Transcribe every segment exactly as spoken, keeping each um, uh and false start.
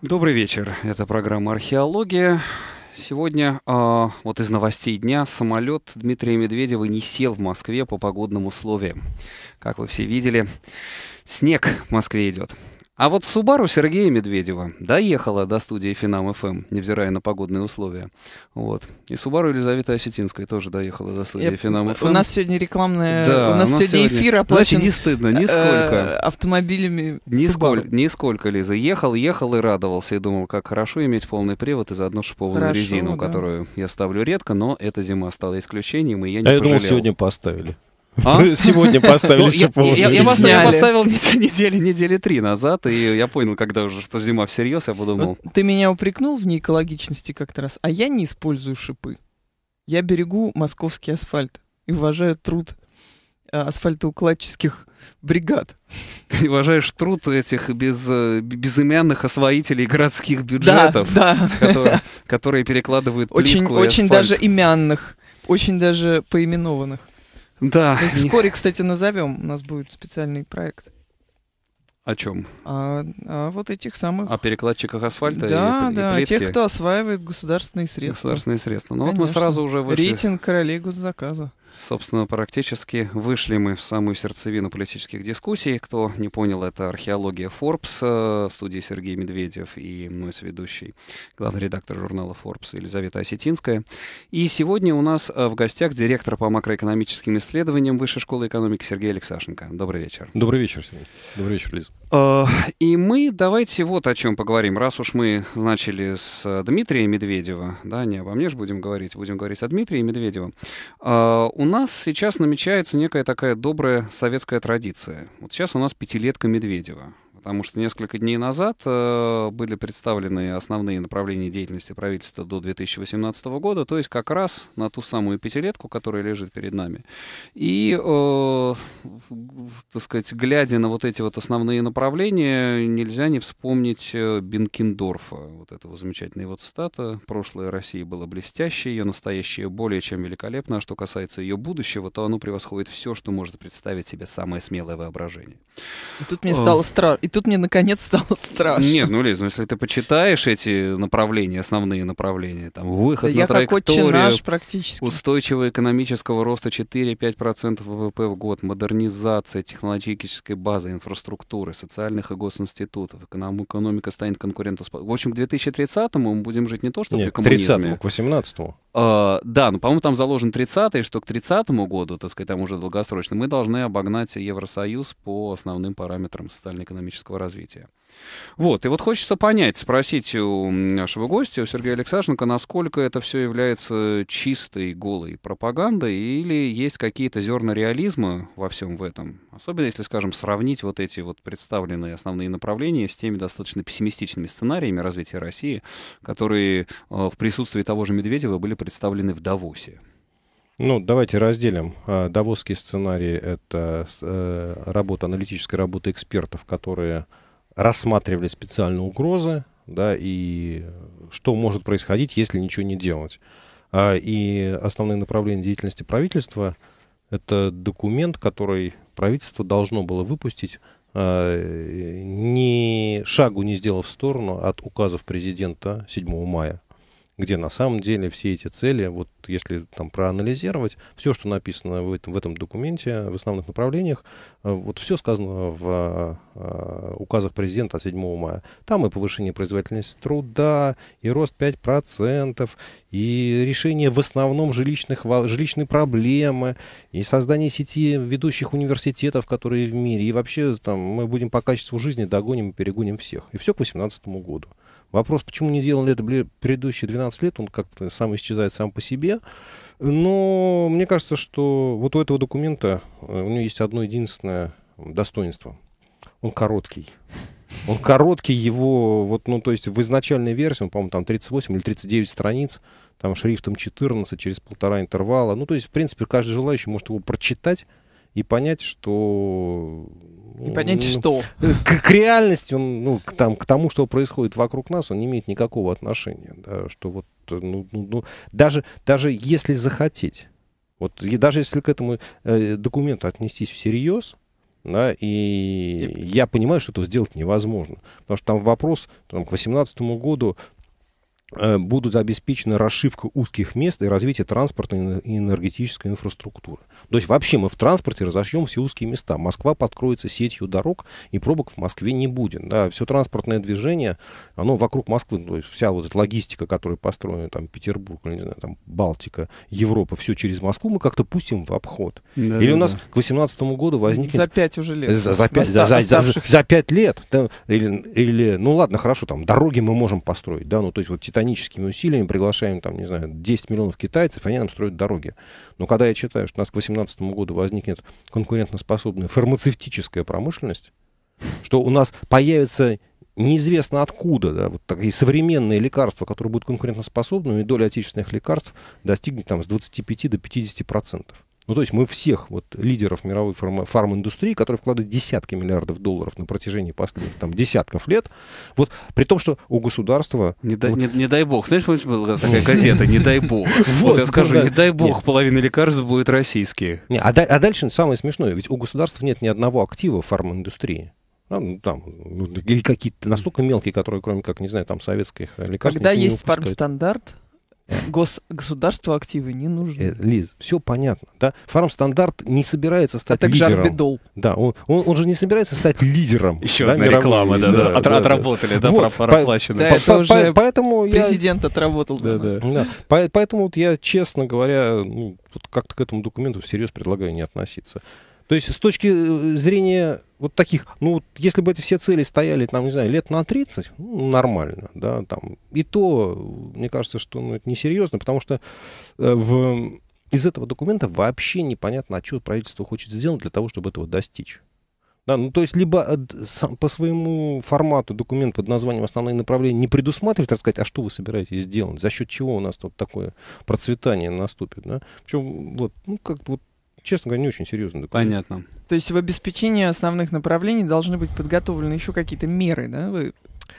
Добрый вечер. Это программа «Археология». Сегодня э, вот из новостей дня: самолет Дмитрия Медведева не сел в Москве по погодным условиям. Как вы все видели, снег в Москве идет. А вот Субару Сергея Медведева доехала до студии Финам эф эм, невзирая на погодные условия. Вот. И Субару Елизаветы Осетинской тоже доехала до студии Я, Финам эф эм. У нас сегодня рекламная... Да, у нас, у нас сегодня, сегодня эфир оплачен... Знаете, не стыдно, нисколько. Автомобилями Нисколько, нисколько, Лиза. Ехал, ехал и радовался. И думал, как хорошо иметь полный привод и заодно шипованную Хорошо, резину, да. которую я ставлю редко, но эта зима стала исключением, и я не а я пожалел. думал, сегодня поставили. А? Сегодня поставили шипованную Я, я, резину. я поставил недели, недели три назад, и я понял, когда уже, что зима всерьез, я подумал... Вот ты меня упрекнул в неэкологичности как-то раз, а я не использую шипы. Я берегу московский асфальт и уважаю труд а, асфальтоукладческих бригад. Ты уважаешь труд этих без, безымянных освоителей городских бюджетов, да, да. Которые, которые перекладывают очень, плитку и очень асфальт. даже имянных, очень даже поименованных. Да. Вскоре, кстати, назовем. У нас будет специальный проект. О чем? А, а вот этих самых... О перекладчиках асфальта да, и, и да, плитки. тех, кто осваивает государственные средства. Государственные средства. Ну вот Конечно. мы сразу уже вышли. Рейтинг королей госзаказа. Собственно, практически вышли мы в самую сердцевину политических дискуссий. Кто не понял, это «Археология Forbes», студии Сергей Медведев и мой соведущий, главный редактор журнала Forbes Елизавета Осетинская. И сегодня у нас в гостях директор по макроэкономическим исследованиям Высшей школы экономики Сергей Алексашенко. Добрый вечер. Добрый вечер, Сергей. Добрый вечер, Лиза. И мы давайте вот о чем поговорим. Раз уж мы начали с Дмитрия Медведева, да, не обо мне же будем говорить, будем говорить о Дмитрии Медведева. У нас сейчас намечается некая такая добрая советская традиция. Вот сейчас у нас пятилетка Медведева. Потому что несколько дней назад э, были представлены основные направления деятельности правительства до две тысячи восемнадцатого года, то есть как раз на ту самую пятилетку, которая лежит перед нами. И, э, так сказать, глядя на вот эти вот основные направления, нельзя не вспомнить э, Бенкендорфа. Вот этого замечательная его цитата. «Прошлое России было блестящее, ее настоящее более чем великолепно, а что касается ее будущего, то оно превосходит все, что может представить себе самое смелое воображение». И тут мне стало страшно. И тут мне, наконец, стало страшно. Нет, ну, Лиз, ну, если ты почитаешь эти направления, основные направления, там, выход да на я траекторию, как наш практически. устойчивого экономического роста четыре-пять процентов вэ вэ пэ в год, модернизация технологической базы, инфраструктуры, социальных и госинститутов, экономика станет конкурентоспособной. В общем, к две тысячи тридцатому мы будем жить не то, что Нет, при коммунизме. к тридцатому, к восемнадцатому. Uh, да, ну, по-моему, там заложен тридцатый, что к тридцатому году, так сказать, там уже долгосрочно, мы должны обогнать Евросоюз по основным параметрам социально-экономического развития. Вот, и вот хочется понять, спросить у нашего гостя, у Сергея Алексашенко, насколько это все является чистой, голой пропагандой, или есть какие-то зерна реализма во всем в этом? Особенно, если, скажем, сравнить вот эти вот представленные основные направления с теми достаточно пессимистичными сценариями развития России, которые э, в присутствии того же Медведева были представлены в Давосе. Ну, давайте разделим. Давосский сценарий — это работа, аналитическая работа экспертов, которые рассматривали специальные угрозы, да, и что может происходить, если ничего не делать. И основные направления деятельности правительства — это документ, который правительство должно было выпустить, ни шагу не сделав в сторону от указов президента седьмого мая, где на самом деле все эти цели, вот если там проанализировать, все, что написано в этом, в этом документе, в основных направлениях, вот все сказано в э, указах президента от седьмого мая. Там и повышение производительности труда, и рост пять процентов, и решение в основном жилищных, жилищной проблемы, и создание сети ведущих университетов, которые в мире, и вообще там мы будем по качеству жизни догоним и перегоним всех. И все к восемнадцатому году. Вопрос, почему не делали это предыдущие двенадцать лет, он как-то сам исчезает сам по себе. Но мне кажется, что вот у этого документа у него есть одно единственное достоинство. Он короткий. Он короткий, его, вот, ну, то есть в изначальной версии, он, по-моему, там тридцать восемь или тридцать девять страниц, там шрифтом четырнадцать через полтора интервала. Ну, то есть, в принципе, каждый желающий может его прочитать и понять, что... И понять, ну, что? К, к реальности, он, ну, к, там, к тому, что происходит вокруг нас, он не имеет никакого отношения. Да, что вот, ну, ну, ну, даже, даже если захотеть, вот, и даже если к этому э, документу отнестись всерьез, Да, и я понимаю, что этого сделать невозможно. Потому что там вопрос, там, к две тысячи восемнадцатому году э, будут обеспечена расшивка узких мест и развитие транспортной и энергетической инфраструктуры. То есть вообще мы в транспорте разошьем все узкие места. Москва подкроется сетью дорог, и пробок в Москве не будет. Да, все транспортное движение, оно вокруг Москвы, то есть вся вот эта логистика, которая построена, там, Петербург, или, не знаю, там, Балтика, Европа, все через Москву мы как-то пустим в обход. Да, или да, у нас да. к две тысячи восемнадцатому году возникнет... За пять уже лет. За, за, пять, за, за, за, за пять лет. Да, или, или, ну ладно, хорошо, там, дороги мы можем построить, да, ну, то есть вот титаническими усилиями приглашаем, там, не знаю, десять миллионов китайцев, они нам строят дороги. Но когда я читаю, что у нас к две тысячи восемнадцатому году возникнет конкурентоспособная фармацевтическая промышленность, что у нас появится неизвестно откуда, да, вот такие современные лекарства, которые будут конкурентоспособны, и доля отечественных лекарств достигнет там с двадцати пяти до пятидесяти процентов. Ну, то есть мы всех вот лидеров мировой фарма- фарминдустрии, которые вкладывают десятки миллиардов долларов на протяжении последних там десятков лет, вот при том, что у государства... Не, да, вот, не, не дай бог. Знаешь, помнишь, была такая газета «Не дай бог». Вот я скажу, не дай бог, половина лекарств будет российские. Не, а, да, а дальше самое смешное, ведь у государства нет ни одного актива в фарминдустрии. Ну, там, ну, или какие-то настолько мелкие, которые, кроме как, не знаю, там, советских лекарств... Когда ничего не есть выпускают. фармстандарт, гос, государству активы не нужны. Э, Лиз, все понятно, да? Фармстандарт не собирается стать А также лидером. Арбидол. Да, он, он, он же не собирается стать лидером. Еще да, одна мировой. реклама, да, да, От- отработали, да, Вот, про- по- проплачено. Да, По- это по- уже Поэтому я... Президент отработал для Да, нас. да. Да, по- поэтому вот я, честно говоря, ну, вот как-то к этому документу всерьез предлагаю не относиться. То есть с точки зрения вот таких, ну, вот если бы эти все цели стояли, там, не знаю, лет на тридцать, ну, нормально, да, там, и то, мне кажется, что ну, это несерьезно, потому что э, в, из этого документа вообще непонятно, а что правительство хочет сделать для того, чтобы этого достичь. Да, ну, то есть, либо э, сам, по своему формату документ под названием «Основные направления» не предусматривает, так сказать, а что вы собираетесь сделать, за счет чего у нас вот такое процветание наступит, да, причем, вот, ну, как-то вот, честно говоря, не очень серьезно. Понятно. То есть в обеспечении основных направлений должны быть подготовлены еще какие-то меры, да? Вы...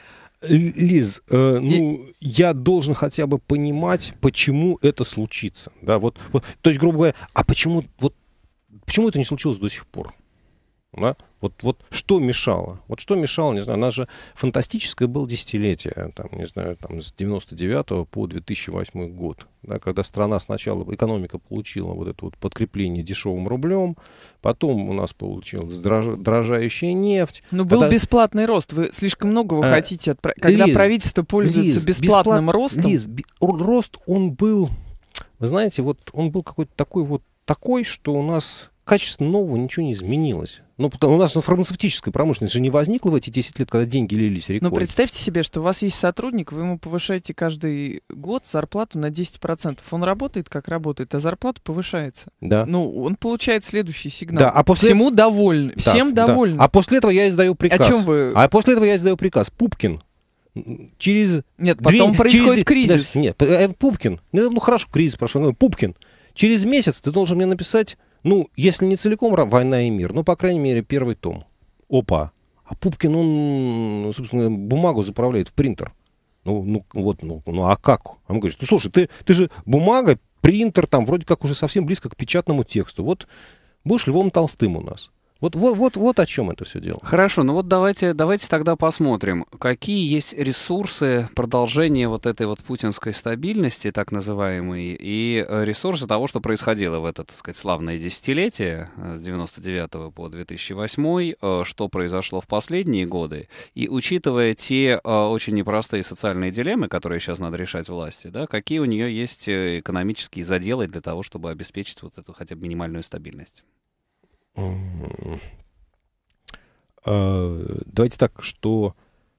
Лиз, э, ну, И... я должен хотя бы понимать, почему это случится. Да, вот, вот, то есть, грубо говоря, а почему, вот, почему это не случилось до сих пор? Да? Вот, вот что мешало? Вот что мешало, не знаю, у нас же фантастическое было десятилетие, там, не знаю, там, с девяносто девятого по две тысячи восьмой год, да, когда страна сначала, экономика получила вот это вот подкрепление дешевым рублем, потом у нас получилась дрож, дорожающая нефть. Ну, был когда... бесплатный рост. Вы слишком много вы а, хотите, от... когда Лиз, правительство пользуется Лиз, бесплатным бесплат... ростом. Лиз, б... рост, он был, вы знаете, вот он был какой-то такой вот такой, что у нас качество нового ничего не изменилось. Ну, потому, у нас фармацевтическая промышленность же не возникла в эти десять лет, когда деньги лились рекой. Но представьте себе, что у вас есть сотрудник, вы ему повышаете каждый год зарплату на десять процентов. Он работает, как работает, а зарплата повышается. Да. Ну, он получает следующий сигнал. Да, а после... Всему довольны. Да, Всем да. довольны. А после этого я издаю приказ. О чем вы... А после этого я издаю приказ. Пупкин. Через... Нет, потом две... происходит через... кризис. Подожди, нет, это Пупкин. Ну, хорошо, кризис прошел. Пупкин. Через месяц ты должен мне написать, ну, если не целиком «Война и мир», ну, по крайней мере, первый том. Опа. А Пупкин, он, собственно, бумагу заправляет в принтер. Ну, ну вот, ну, ну а как? Он говорит, ну, слушай, ты, ты же бумага, принтер, там, вроде как уже совсем близко к печатному тексту. Вот будешь Львом Толстым у нас. Вот, вот, вот, вот о чем это все дело. Хорошо, ну вот давайте, давайте тогда посмотрим, какие есть ресурсы продолжения вот этой вот путинской стабильности, так называемой, и ресурсы того, что происходило в это, так сказать, славное десятилетие с девяносто девятого по две тысячи восьмой, что произошло в последние годы, и учитывая те очень непростые социальные дилеммы, которые сейчас надо решать власти, да, какие у нее есть экономические заделы для того, чтобы обеспечить вот эту хотя бы минимальную стабильность. Давайте так, что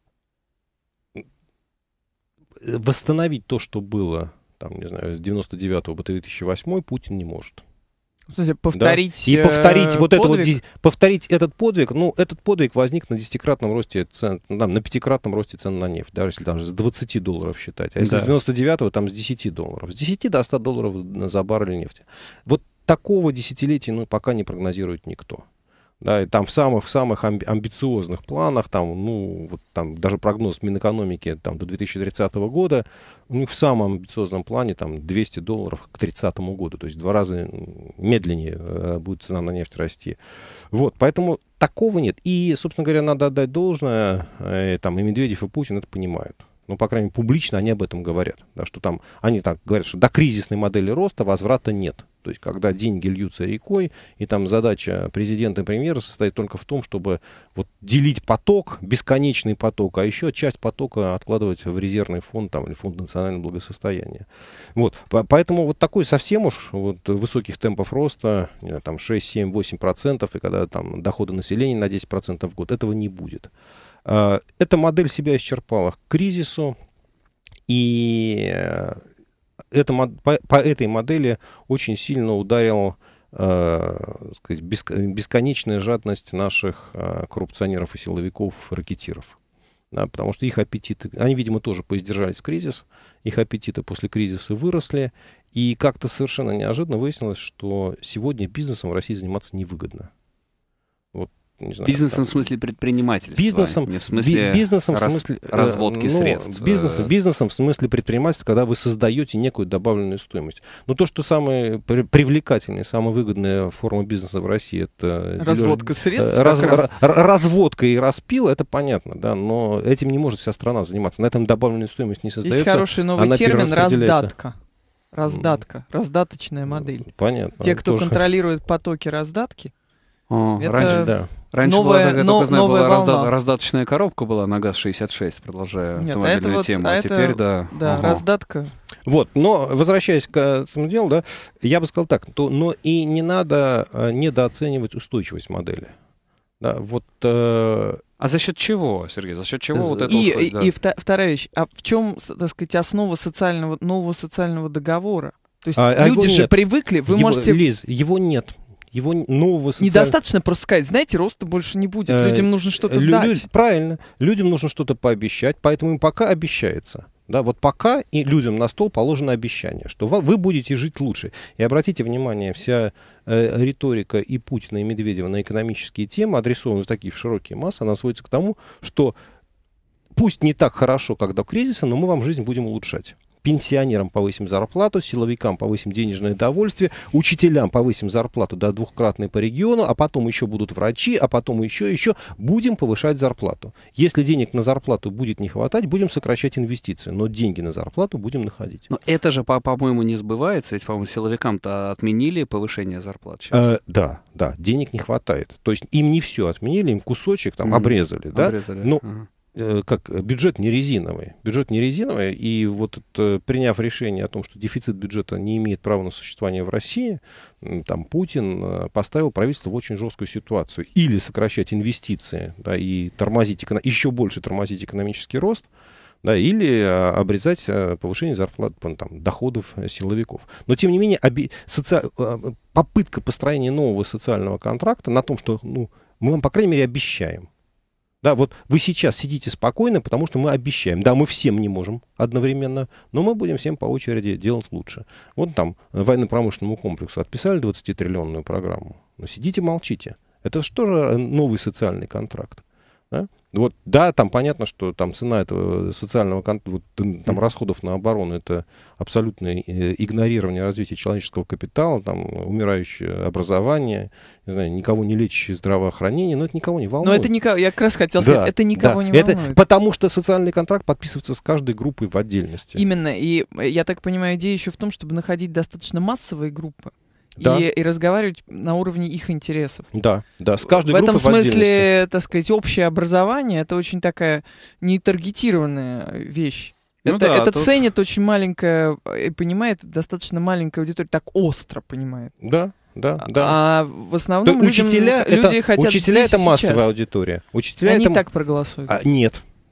восстановить то, что было, там, не знаю, с девяносто девятого по две тысячи восьмой, Путин не может. Кстати, повторить, да? И повторить, э, вот это вот, повторить этот подвиг, ну, этот подвиг возник на десятикратном росте цен, там, на пятикратном росте цен на нефть, да, если там с двадцати долларов считать. А если да. с девяносто девятого, там с десяти долларов. С десяти до ста долларов за баррель нефти. Вот такого десятилетия, ну, пока не прогнозирует никто. Да, и там в самых-самых амбициозных планах, там, ну, вот там даже прогноз Минэкономики там, до две тысячи тридцатого года, у них в самом амбициозном плане там двести долларов к тридцатому году, то есть в два раза медленнее э, будет цена на нефть расти. Вот, поэтому такого нет. И, собственно говоря, надо отдать должное, э, там и Медведев, и Путин это понимают. Ну, по крайней мере, публично они об этом говорят. Да, что там, они так говорят, что до кризисной модели роста возврата нет. То есть, когда деньги льются рекой, и там задача президента и премьера состоит только в том, чтобы вот делить поток, бесконечный поток, а еще часть потока откладывать в резервный фонд там, или фонд национального благосостояния. Вот. Поэтому вот такой совсем уж вот, высоких темпов роста, там шесть, семь, восемь процентов, и когда там доходы населения на десять процентов в год, этого не будет. Эта модель себя исчерпала к кризису, и это, по, по этой модели очень сильно ударила э, сказать, бесконечная жадность наших э, коррупционеров и силовиков, ракетиров. Да, потому что их аппетиты, они, видимо, тоже поиздержались в кризис, их аппетиты после кризиса выросли, и как-то совершенно неожиданно выяснилось, что сегодня бизнесом в России заниматься невыгодно. Вот. Не знаю, бизнесом там, в смысле предпринимательства, бизнесом, не в смысле, би- бизнесом раз, в смысле разводки э, ну, средств. Бизнесом, бизнесом в смысле предпринимательства, когда вы создаете некую добавленную стоимость. Но то, что самая при- привлекательная, самая выгодная форма бизнеса в России, это разводка дележ, средств, раз, раз. разводка и распил, это понятно, да, но этим не может вся страна заниматься. На этом добавленная стоимость не создается. Есть хороший новый она термин раздатка. Раздатка, раздаточная модель. Понятно. Те, кто тоже... контролирует потоки раздатки, О, это... раньше, да. Раньше новая, была, я но, только знаю, была разда- раздаточная коробка была на ГАЗ шестьдесят шесть, продолжая Нет, автомобильную а это вот, тему. а А это, теперь, да. Да, ага. раздатка. Вот, но возвращаясь к этому делу, да, я бы сказал так, то, но и не надо э, недооценивать устойчивость модели. Да, вот, э, а за счет чего, Сергей? За счет чего и, вот это И, усто... и, да. и вта- вторая вещь. А в чем, так сказать, основа социального, нового социального договора? То есть а, люди а же нет. привыкли, вы его, можете... Лиз, его нет. Его нового социального... Недостаточно просто сказать, знаете, роста больше не будет. Э, Людям нужно что-то лю- дать. лю- Правильно. Людям нужно что-то пообещать, поэтому им пока обещается. Да, вот пока и людям на стол положено обещание, что вы, вы будете жить лучше. И обратите внимание, вся э, риторика и Путина, и Медведева на экономические темы, адресованные в такие широкие массы, она сводится к тому, что пусть не так хорошо, как до кризиса, но мы вам жизнь будем улучшать. Пенсионерам повысим зарплату, силовикам повысим денежное довольствие, учителям повысим зарплату до двухкратной по региону, а потом еще будут врачи, а потом еще, еще. Будем повышать зарплату. Если денег на зарплату будет не хватать, будем сокращать инвестиции, но деньги на зарплату будем находить. Но это же, по- по-моему, не сбывается, ведь, по-моему, силовикам-то отменили повышение зарплат сейчас. Э, да, да, денег не хватает. То есть им не все отменили, им кусочек там Мгм. обрезали, да? Обрезали. Но Ага. как бюджет не резиновый. Бюджет не резиновый, и вот это, приняв решение о том, что дефицит бюджета не имеет права на существование в России, там Путин поставил правительство в очень жесткую ситуацию. Или сокращать инвестиции, да, и тормозить, еще больше тормозить экономический рост, да, или а, обрезать а, повышение зарплат, там, доходов силовиков. Но, тем не менее, оби- соци... попытка построения нового социального контракта на том, что ну, мы вам, по крайней мере, обещаем. Да, вот вы сейчас сидите спокойно, потому что мы обещаем. Да, мы всем не можем одновременно, но мы будем всем по очереди делать лучше. Вот там военно-промышленному комплексу отписали двадцатитриллионную программу. Но сидите, молчите. Это что же новый социальный контракт? Да? Вот, да, там понятно, что там цена этого социального вот, там, расходов на оборону — это абсолютное игнорирование развития человеческого капитала, там, умирающее образование, не знаю, никого не лечащее здравоохранение, но это никого не волнует. Но это никого, я как раз хотел сказать, Да, это никого да, не волнует. Это потому что социальный контракт подписывается с каждой группой в отдельности. Именно, и я так понимаю, идея еще в том, чтобы находить достаточно массовые группы. Да. И, и разговаривать на уровне их интересов. Да, да, с каждой в этом группой в отдельности. смысле, так сказать, общее образование — это очень такая нетаргетированная вещь. Ну это да, это тут... ценит очень маленькая, и понимает достаточно маленькая аудитория, так остро понимает. Да, да, да. А в основном То людям, учителя люди это, хотят учителя здесь это и массовая сейчас. аудитория. Учителя Они это... так проголосуют. А, нет.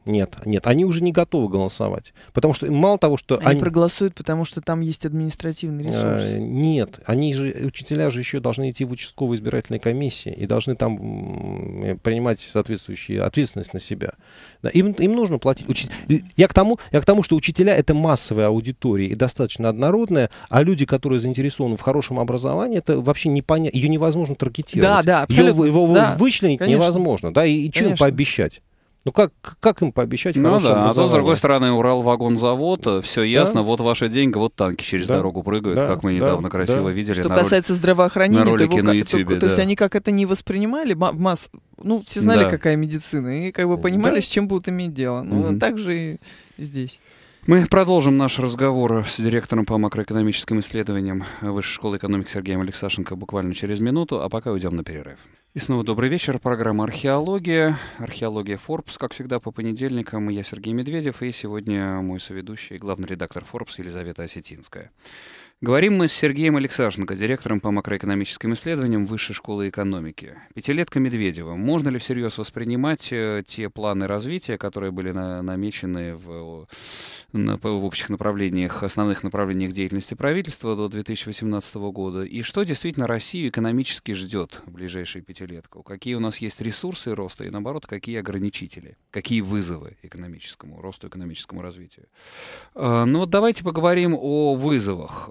Нет, нет, они уже не готовы голосовать. Потому что мало того, что... Они, они... проголосуют, потому что там есть административный ресурс. Э, нет, они же, учителя же еще должны идти в участковые избирательные комиссии и должны там принимать соответствующую ответственность на себя. Да, им, им нужно платить. Учи... Я, к тому, я к тому, что учителя — это массовая аудитория и достаточно однородная, а люди, которые заинтересованы в хорошем образовании, это вообще непонятно, ее невозможно таргетировать. Да, да, абсолютно. Его, его да, вычленить конечно. невозможно. Да, и, и что им пообещать? Ну как, как им пообещать ну хорошее да, образование? А то, с другой стороны, Уралвагонзавод, все ясно, да? Вот ваши деньги, вот танки через да? дорогу прыгают, да? как мы недавно да? красиво да? видели. Что на касается ролик... здравоохранения, на ролике то, на YouTube, YouTube, то, да. то есть они как это не воспринимали, масс... ну все знали, да. какая медицина, и как бы понимали, да? с чем будут иметь дело. Ну угу. так же и здесь. Мы продолжим наш разговор с директором по макроэкономическим исследованиям Высшей школы экономики Сергеем Алексашенко буквально через минуту, а пока уйдем на перерыв. И снова добрый вечер. Программа «Археология». Археология Forbes, как всегда, по понедельникам. Я Сергей Медведев, и сегодня мой соведущий, главный редактор Forbes Елизавета Осетинская. Говорим мы с Сергеем Алексашенко, директором по макроэкономическим исследованиям Высшей школы экономики. Пятилетка Медведева. Можно ли всерьез воспринимать те планы развития, которые были на, намечены в, на, в общих направлениях, основных направлениях деятельности правительства до две тысячи восемнадцатого года? И что действительно Россию экономически ждет в ближайшие пятилетку? Какие у нас есть ресурсы роста и, наоборот, какие ограничители? Какие вызовы экономическому росту, экономическому развитию? Ну вот давайте поговорим о вызовах.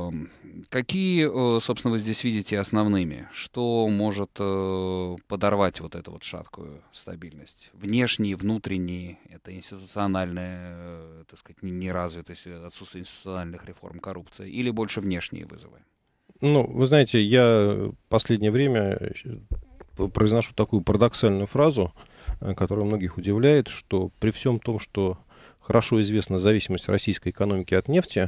Какие, собственно, вы здесь видите основными? Что может подорвать вот эту вот шаткую стабильность? Внешние, внутренние, это институциональная, так сказать, неразвитость, отсутствие институциональных реформ, коррупция, или больше внешние вызовы? Ну, вы знаете, я в последнее время произношу такую парадоксальную фразу, которая многих удивляет, что при всем том, что хорошо известна зависимость российской экономики от нефти,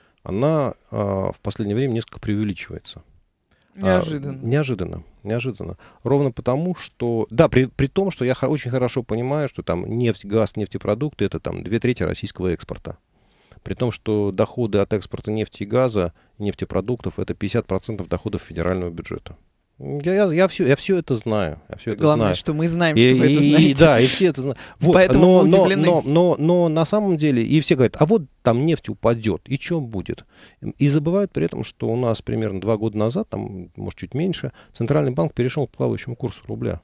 она а, в последнее время несколько преувеличивается. Неожиданно. А, неожиданно, неожиданно. Ровно потому, что... Да, при, при том, что я х- очень хорошо понимаю, что там нефть, газ, нефтепродукты — это там две трети российского экспорта. При том, что доходы от экспорта нефти и газа, нефтепродуктов — это пятьдесят процентов доходов федерального бюджета. Я, я, я, все, я все это знаю. Я все это Главное, знаю. что мы знаем, и, что вы это и, знаете. И, да, и все это знают. Вот, Поэтому но, мы но, удивлены. Но, но, но, но на самом деле, и все говорят, а вот там нефть упадет, и что будет? И забывают при этом, что у нас примерно два года назад, там, может, чуть меньше, Центральный банк перешел к плавающему курсу рубля.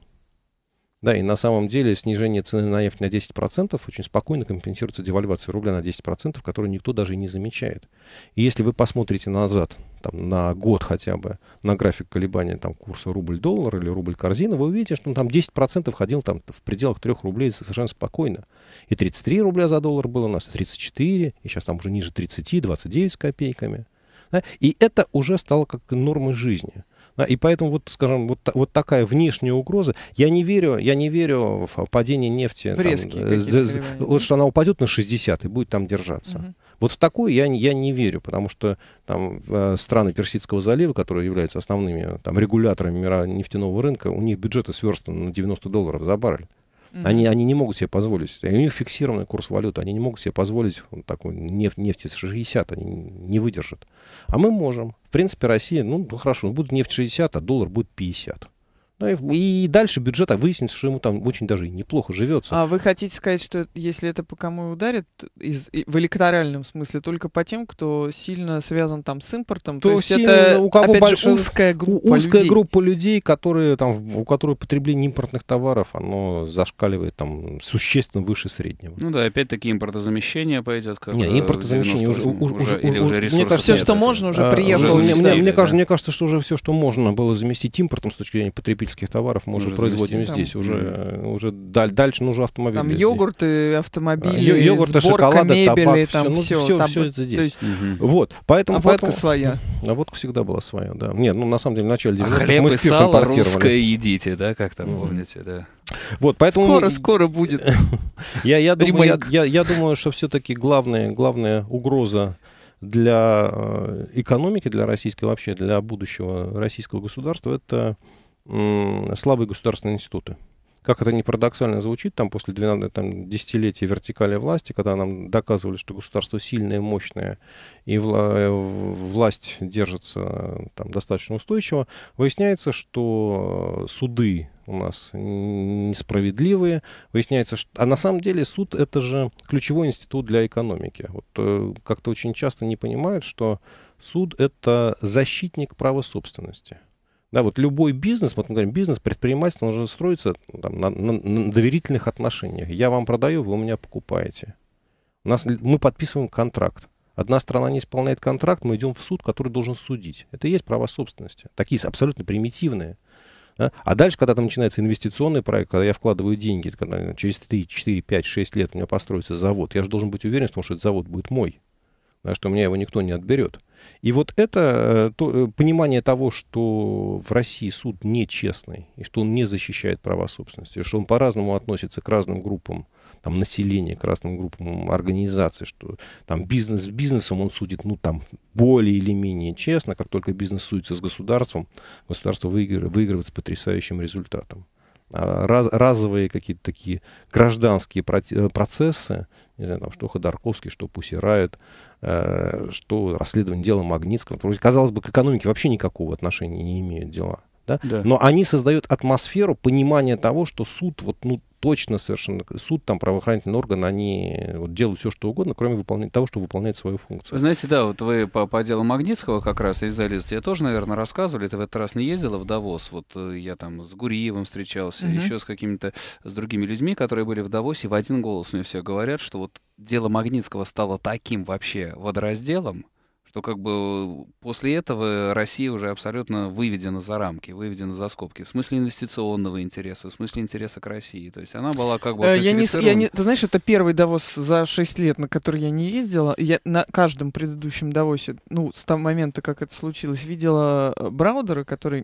Да, и на самом деле снижение цены на нефть на десять процентов очень спокойно компенсируется девальвацией рубля на десять процентов, которую никто даже и не замечает. И если вы посмотрите назад, там, на год хотя бы, на график колебания там, курса рубль-доллар или рубль-корзина, вы увидите, что там десять процентов ходил там, в пределах трех рублей совершенно спокойно. И тридцать три рубля за доллар было у нас, и тридцать четыре, и сейчас там уже ниже тридцати, двадцать девять с копейками. Да? И это уже стало как нормой жизни. Да, и поэтому, вот, скажем, вот, вот такая внешняя угроза. Я не верю, я не верю в падение нефти. В резкие там, э, вот что она упадет на шестьдесят и будет там держаться. Угу. Вот в такое я, я не верю, потому что там, э, страны Персидского залива, которые являются основными там, регуляторами мира нефтяного рынка, у них бюджеты сверстаны на девяносто долларов за баррель. Mm-hmm. Они, они не могут себе позволить. У них фиксированный курс валюты. Они не могут себе позволить вот такой нефть, нефти шестьдесят. Они не выдержат. А мы можем. В принципе, Россия, ну, ну хорошо, ну, будет нефть шестьдесят, а доллар будет пятьдесят. Ну, и, и дальше бюджет, а выяснится, что ему там очень даже неплохо живется. А вы хотите сказать, что если это по кому и ударит, из, и, в электоральном смысле, только по тем, кто сильно связан там с импортом? То, то есть сильно, это, у кого опять большой, же, узкая группа узкая людей? группа людей, которые, там, у которых потребление импортных товаров, оно зашкаливает там, существенно выше среднего. Ну да, опять-таки импортозамещение пойдет. Как не, импортозамещение уже, уже, уже, или уже ресурсов. Кажется, все, что можно, уже а, приехало. Уже мне, мне, кажется, да? мне кажется, что уже все, что можно было заместить импортом с точки зрения потребительских товаров, мы уже, уже производим там, здесь. Уже, mm-hmm. уже даль, дальше нужно автомобиль. Там йогурты, автомобили, а, йогурты, сборка шоколады, мебели, табак, там все, ну, все, все, там, все это здесь. То есть, mm-hmm. вот, поэтому, а поэтому, водка своя. А водка всегда была своя, да. Нет, ну на самом деле в начале девяностых а хлеб мы и спирт сало импортировали. Русское едите, да, как там, mm-hmm. помните, да. Вот, поэтому скоро, мы... скоро будет. я, я, думаю, я, я, я думаю, что все-таки главная, главная угроза для э, экономики, для российской вообще, для будущего российского государства, это м, слабые государственные институты. как это ни парадоксально звучит, там после двенадцати, там, десятилетия вертикали власти, когда нам доказывали, что государство сильное, мощное, и вла- власть держится там достаточно устойчиво, выясняется, что суды у нас несправедливые. Выясняется, что... А на самом деле суд — это же ключевой институт для экономики. Вот, э, как-то очень часто не понимают, что суд — это защитник права собственности. Да, вот любой бизнес, вот мы говорим, бизнес, предпринимательство, он же строится там, на, на, на доверительных отношениях. Я вам продаю, вы у меня покупаете. У нас, мы подписываем контракт. Одна страна не исполняет контракт, мы идем в суд, который должен судить. Это и есть права собственности. Такие абсолютно примитивные. Да? А дальше, когда там начинается инвестиционный проект, когда я вкладываю деньги, когда через три, четыре, пять, шесть лет у меня построится завод, я же должен быть уверен в том, что этот завод будет мой, да, что у меня его никто не отберет. И вот это то, понимание того, что в России суд нечестный, и что он не защищает права собственности, что он по-разному относится к разным группам там, населения, к разным группам организаций, что там бизнес с бизнесом он судит, ну, там, более или менее честно, как только бизнес судится с государством, государство выигрывает, выигрывает с потрясающим результатом. А раз, разовые какие-то такие гражданские процессы, не знаю, там, что Ходорковский, что Пусси Райт, э, что расследование дела Магнитского, казалось бы, к экономике вообще никакого отношения не имеют дела. Да? Да. Но они создают атмосферу понимания того, что суд, вот, ну, точно совершенно, суд, там, правоохранительный орган, они вот, делают все, что угодно, кроме выполнения того, что выполняет свою функцию. Вы знаете, да, вот вы по, по делу Магнитского как раз, Елизавета, я тоже, наверное, рассказывали, ты в этот раз не ездила в Давос, вот я там с Гуриевым встречался, mm-hmm. еще с какими-то, с другими людьми, которые были в Давосе, и в один голос мне все говорят, что вот дело Магнитского стало таким вообще водоразделом, что как бы после этого Россия уже абсолютно выведена за рамки, выведена за скобки. В смысле инвестиционного интереса, в смысле интереса к России. То есть она была как бы я не, я не, ты знаешь, это первый Давос за шесть лет, на который я не ездила. Я на каждом предыдущем Давосе, ну, с того момента, как это случилось, видела Браудера, который,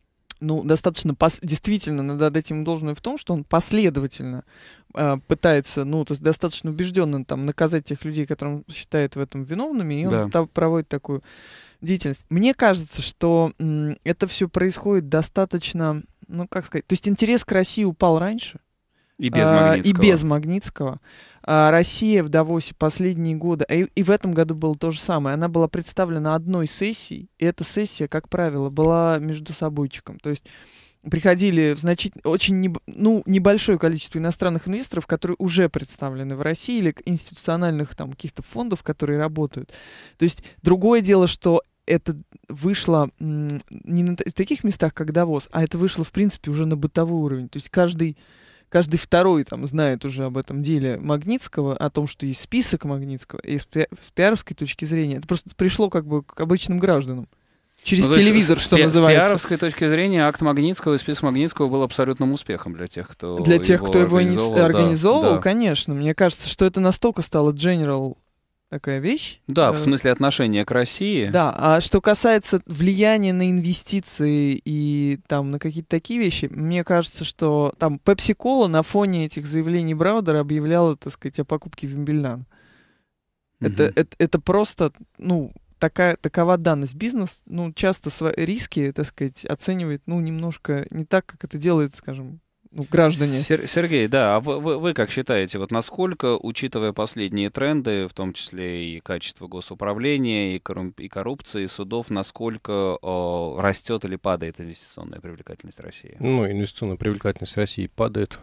ну, достаточно, пос... действительно, надо отдать ему должное в том, что он последовательно э, пытается, ну, то есть достаточно убежденно там наказать тех людей, которые он считает в этом виновными, и он да. там проводит такую деятельность. Мне кажется, что м, это все происходит достаточно, ну, как сказать, то есть интерес к России упал раньше. И без Магнитского. И без Магнитского. А Россия в Давосе последние годы, и, и в этом году было то же самое, она была представлена одной сессией, и эта сессия, как правило, была между собойчиком. То есть приходили значительно, очень не, ну, небольшое количество иностранных инвесторов, которые уже представлены в России, или институциональных там, каких-то фондов, которые работают. То есть другое дело, что это вышло м, не на таких местах, как Давос, а это вышло, в принципе, уже на бытовой уровень. То есть каждый Каждый второй там знает уже об этом деле Магнитского, о том, что есть список Магнитского, и с, пи- с пиаровской точки зрения это просто пришло как бы к обычным гражданам. Через ну, телевизор, с, что с, называется. С пиаровской точки зрения акт Магнитского и список Магнитского был абсолютным успехом для тех, кто Для тех, его кто его организовывал, да, организовывал, да. конечно. Мне кажется, что это настолько стало general такая вещь. Да, в смысле отношения к России. Да, а что касается влияния на инвестиции и там на какие-то такие вещи, мне кажется, что там Pepsi-Cola на фоне этих заявлений Браудера объявляла, так сказать, о покупке Вимбельдана. Mm-hmm. Это, это, это просто, ну, такая, такова данность. Бизнес, ну, часто свои риски, так сказать, оценивает, ну, немножко не так, как это делает, скажем, ну, граждане. Сер- Сергей, да, а вы, вы, вы как считаете, вот насколько, учитывая последние тренды, в том числе и качество госуправления, и, коррум- и коррупции, и судов, насколько о, растет или падает инвестиционная привлекательность России? Ну, инвестиционная привлекательность России падает.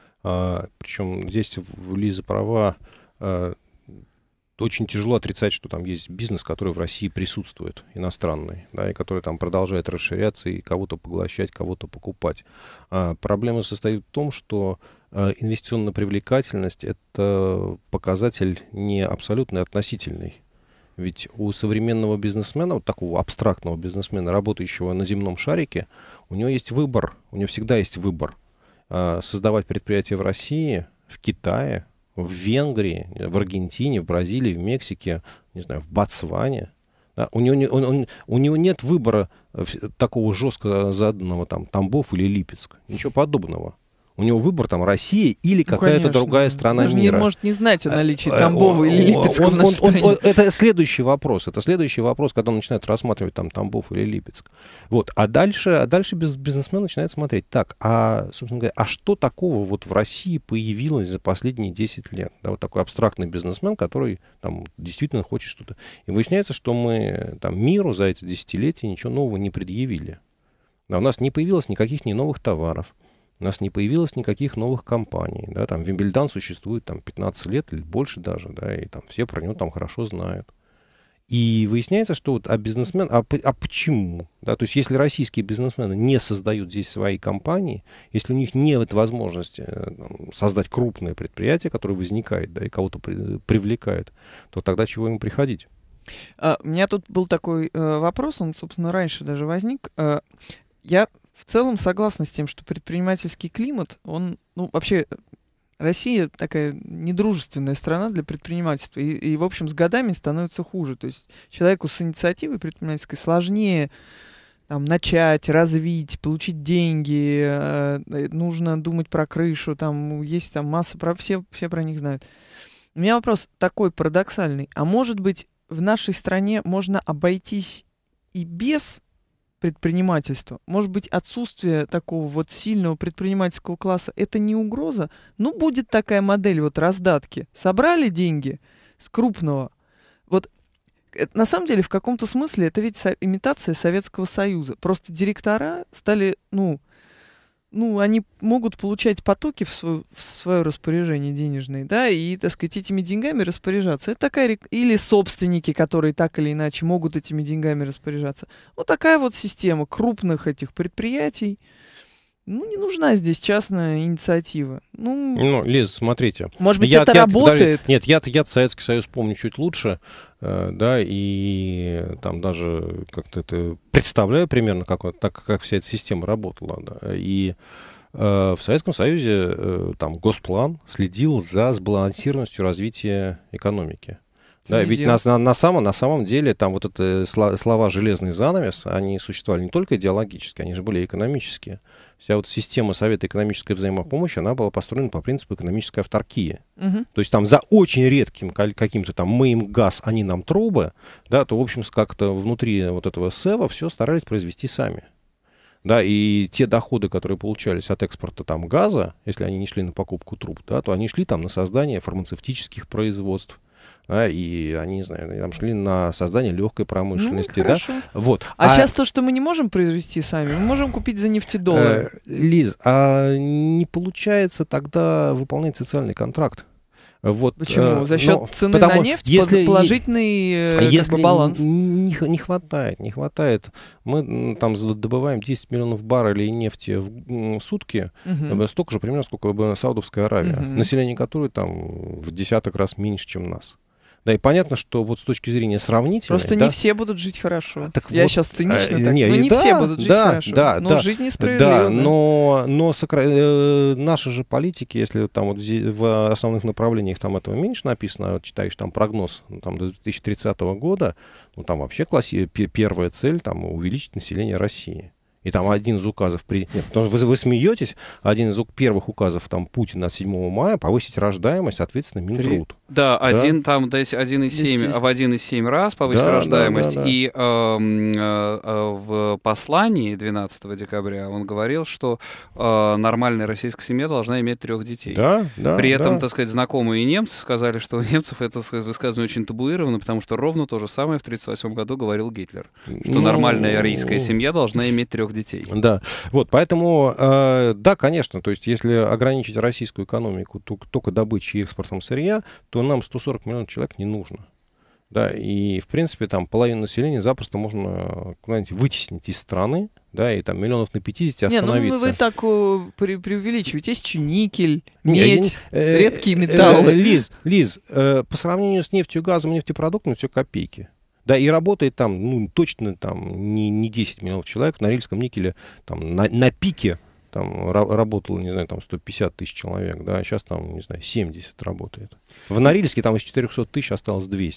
А, причем здесь Лиза права. А, очень тяжело отрицать, что там есть бизнес, который в России присутствует, иностранный, да, и который там продолжает расширяться и кого-то поглощать, кого-то покупать. А проблема состоит в том, что а, инвестиционная привлекательность — это показатель не абсолютный, а относительный. Ведь у современного бизнесмена, вот такого абстрактного бизнесмена, работающего на земном шарике, у него есть выбор, у него всегда есть выбор. А, создавать предприятия в России, в Китае, в Венгрии, в Аргентине, в Бразилии, в Мексике, не знаю, в Ботсване. Да, у него не, он, он, у него нет выбора такого жестко заданного там Тамбов или Липецк. Ничего подобного. У него выбор там Россия или Ну, какая-то конечно. другая страна Даже мира. не может не знать о наличии Э, Тамбова он- или он- Липецка в он- нашей он- стране. он- Это следующий вопрос. Это следующий вопрос, когда он начинает рассматривать там Тамбов или Липецк. Вот. А дальше, а дальше биз- бизнесмен начинает смотреть. Так, а, собственно говоря, а что такого вот в России появилось за последние десять лет? Да, вот такой абстрактный бизнесмен, который там действительно хочет что-то. И выясняется, что мы там миру за эти десятилетия ничего нового не предъявили. Да, у нас не появилось никаких ни новых товаров. У нас не появилось никаких новых компаний, да, там Вимбельдан существует там пятнадцать лет или больше даже, да, и там все про него там хорошо знают. И выясняется, что вот, а бизнесмен, а, п- а почему? Да, то есть если российские бизнесмены не создают здесь свои компании, если у них нет возможности э, там, создать крупное предприятие, которое возникает, да, и кого-то при- привлекает, то тогда чего им приходить? А, у меня тут был такой э, вопрос, он, собственно, раньше даже возник. Э, я в целом согласна с тем, что предпринимательский климат, он, ну, вообще, Россия такая недружественная страна для предпринимательства, и, и, в общем, с годами становится хуже. То есть человеку с инициативой предпринимательской сложнее там, начать, развить, получить деньги, э, нужно думать про крышу, там есть там масса, про, все, все про них знают. У меня вопрос такой парадоксальный. А может быть, в нашей стране можно обойтись и без предпринимательства? Может быть, отсутствие такого вот сильного предпринимательского класса — это не угроза? Ну, будет такая модель вот раздатки. Собрали деньги с крупного. Вот это, на самом деле, в каком-то смысле это ведь со- имитация Советского Союза. Просто директора стали, ну, ну, они могут получать потоки в, свою, в свое распоряжение денежные, да, и, так сказать, этими деньгами распоряжаться. Это такая, рек- или собственники, которые так или иначе могут этими деньгами распоряжаться. Вот такая вот система крупных этих предприятий. Ну, не нужна здесь частная инициатива. Ну, Ну, Лиз, смотрите. может быть, Я- это я- работает. подожди, нет, я-то я Советский Союз помню чуть лучше, э, да, и там даже как-то это представляю примерно, как, вот- так, как вся эта система работала, да, и э, в Советском Союзе э, там Госплан следил за сбалансированностью развития экономики. Да, ведь на, на, на, самом, на самом деле там вот это слова, слова «железный занавес», они существовали не только идеологически, они же были экономические. Вся вот система Совета экономической взаимопомощи, она была построена по принципу экономической авторкии. Угу. То есть там за очень редким каким-то там «мы им газ, они нам трубы», да, то, в общем, как-то внутри вот этого СЭВа все старались произвести сами. Да, и те доходы, которые получались от экспорта там газа, если они не шли на покупку труб, да, то они шли там на создание фармацевтических производств. Да, и они, не знаю, там шли на создание легкой промышленности. Ну, да? хорошо. Вот. А, а сейчас то, что мы не можем произвести сами, мы можем купить за нефтедоллары. Э, Лиз, а не получается тогда выполнять социальный контракт? Вот, Почему? э, За счет ну, цены потому, на нефть если, положительный э, если как бы баланс. Не, не хватает, не хватает. Мы м, там добываем десять миллионов баррелей нефти в м, сутки, Мгм. столько же примерно, сколько бы Саудовская Аравия, Мгм. население которой там в десяток раз меньше, чем нас. Да, и понятно, что вот с точки зрения сравнительной... Просто да, не все будут жить хорошо. Так Я вот, сейчас цинично э, так. не, Ну, не да, все будут жить да, хорошо. да, но да, жизнь несправедлива. Да, Да, но, но сокра... э, наши же политики, если там вот зи- в основных направлениях там этого меньше написано, вот читаешь там прогноз ну, там, до две тысячи тридцатого года, ну там вообще класси... пе- первая цель там увеличить население России. И там один из указов, при... Нет, потому что вы, вы смеетесь, один из у- первых указов там Путина от седьмого мая повысить рождаемость, соответственно, Минтруд. Да, один там то есть один и семь, Десять. в один и семь раз повысить Да, рождаемость. да, да, да. И эм, э, э, в послании двенадцатого декабря он говорил, что э, нормальная российская семья должна иметь трех детей. Да, да, При этом, да. так сказать, знакомые немцы сказали, что у немцев это, так сказать, высказывание очень табуировано, потому что ровно то же самое в тридцать восьмом году говорил Гитлер, что Ну, нормальная арийская семья должна иметь трех детей. Да, вот, поэтому, э, да, конечно, то есть если ограничить российскую экономику ту- только добычей и экспортом сырья, то нам сто сорок миллионов человек не нужно. Да, и, в принципе, там половину населения запросто можно куда-нибудь вытеснить из страны, да, и там миллионов на пятьдесят Не, ну остановиться. вы так э, пре- преувеличиваете. Есть еще никель, Не, я медь, не- э, редкие э, металлы. э, Лиз, Лиз, э, по сравнению с нефтью, газом и нефтепродуктами все копейки. Да, и работает там, ну, точно там не, не десять миллионов человек. В Норильском никеле там на, на пике там ра- работало, не знаю, там сто пятьдесят тысяч человек, да, а сейчас там, не знаю, семьдесят работает. В Норильске там из четырехсот тысяч осталось двести.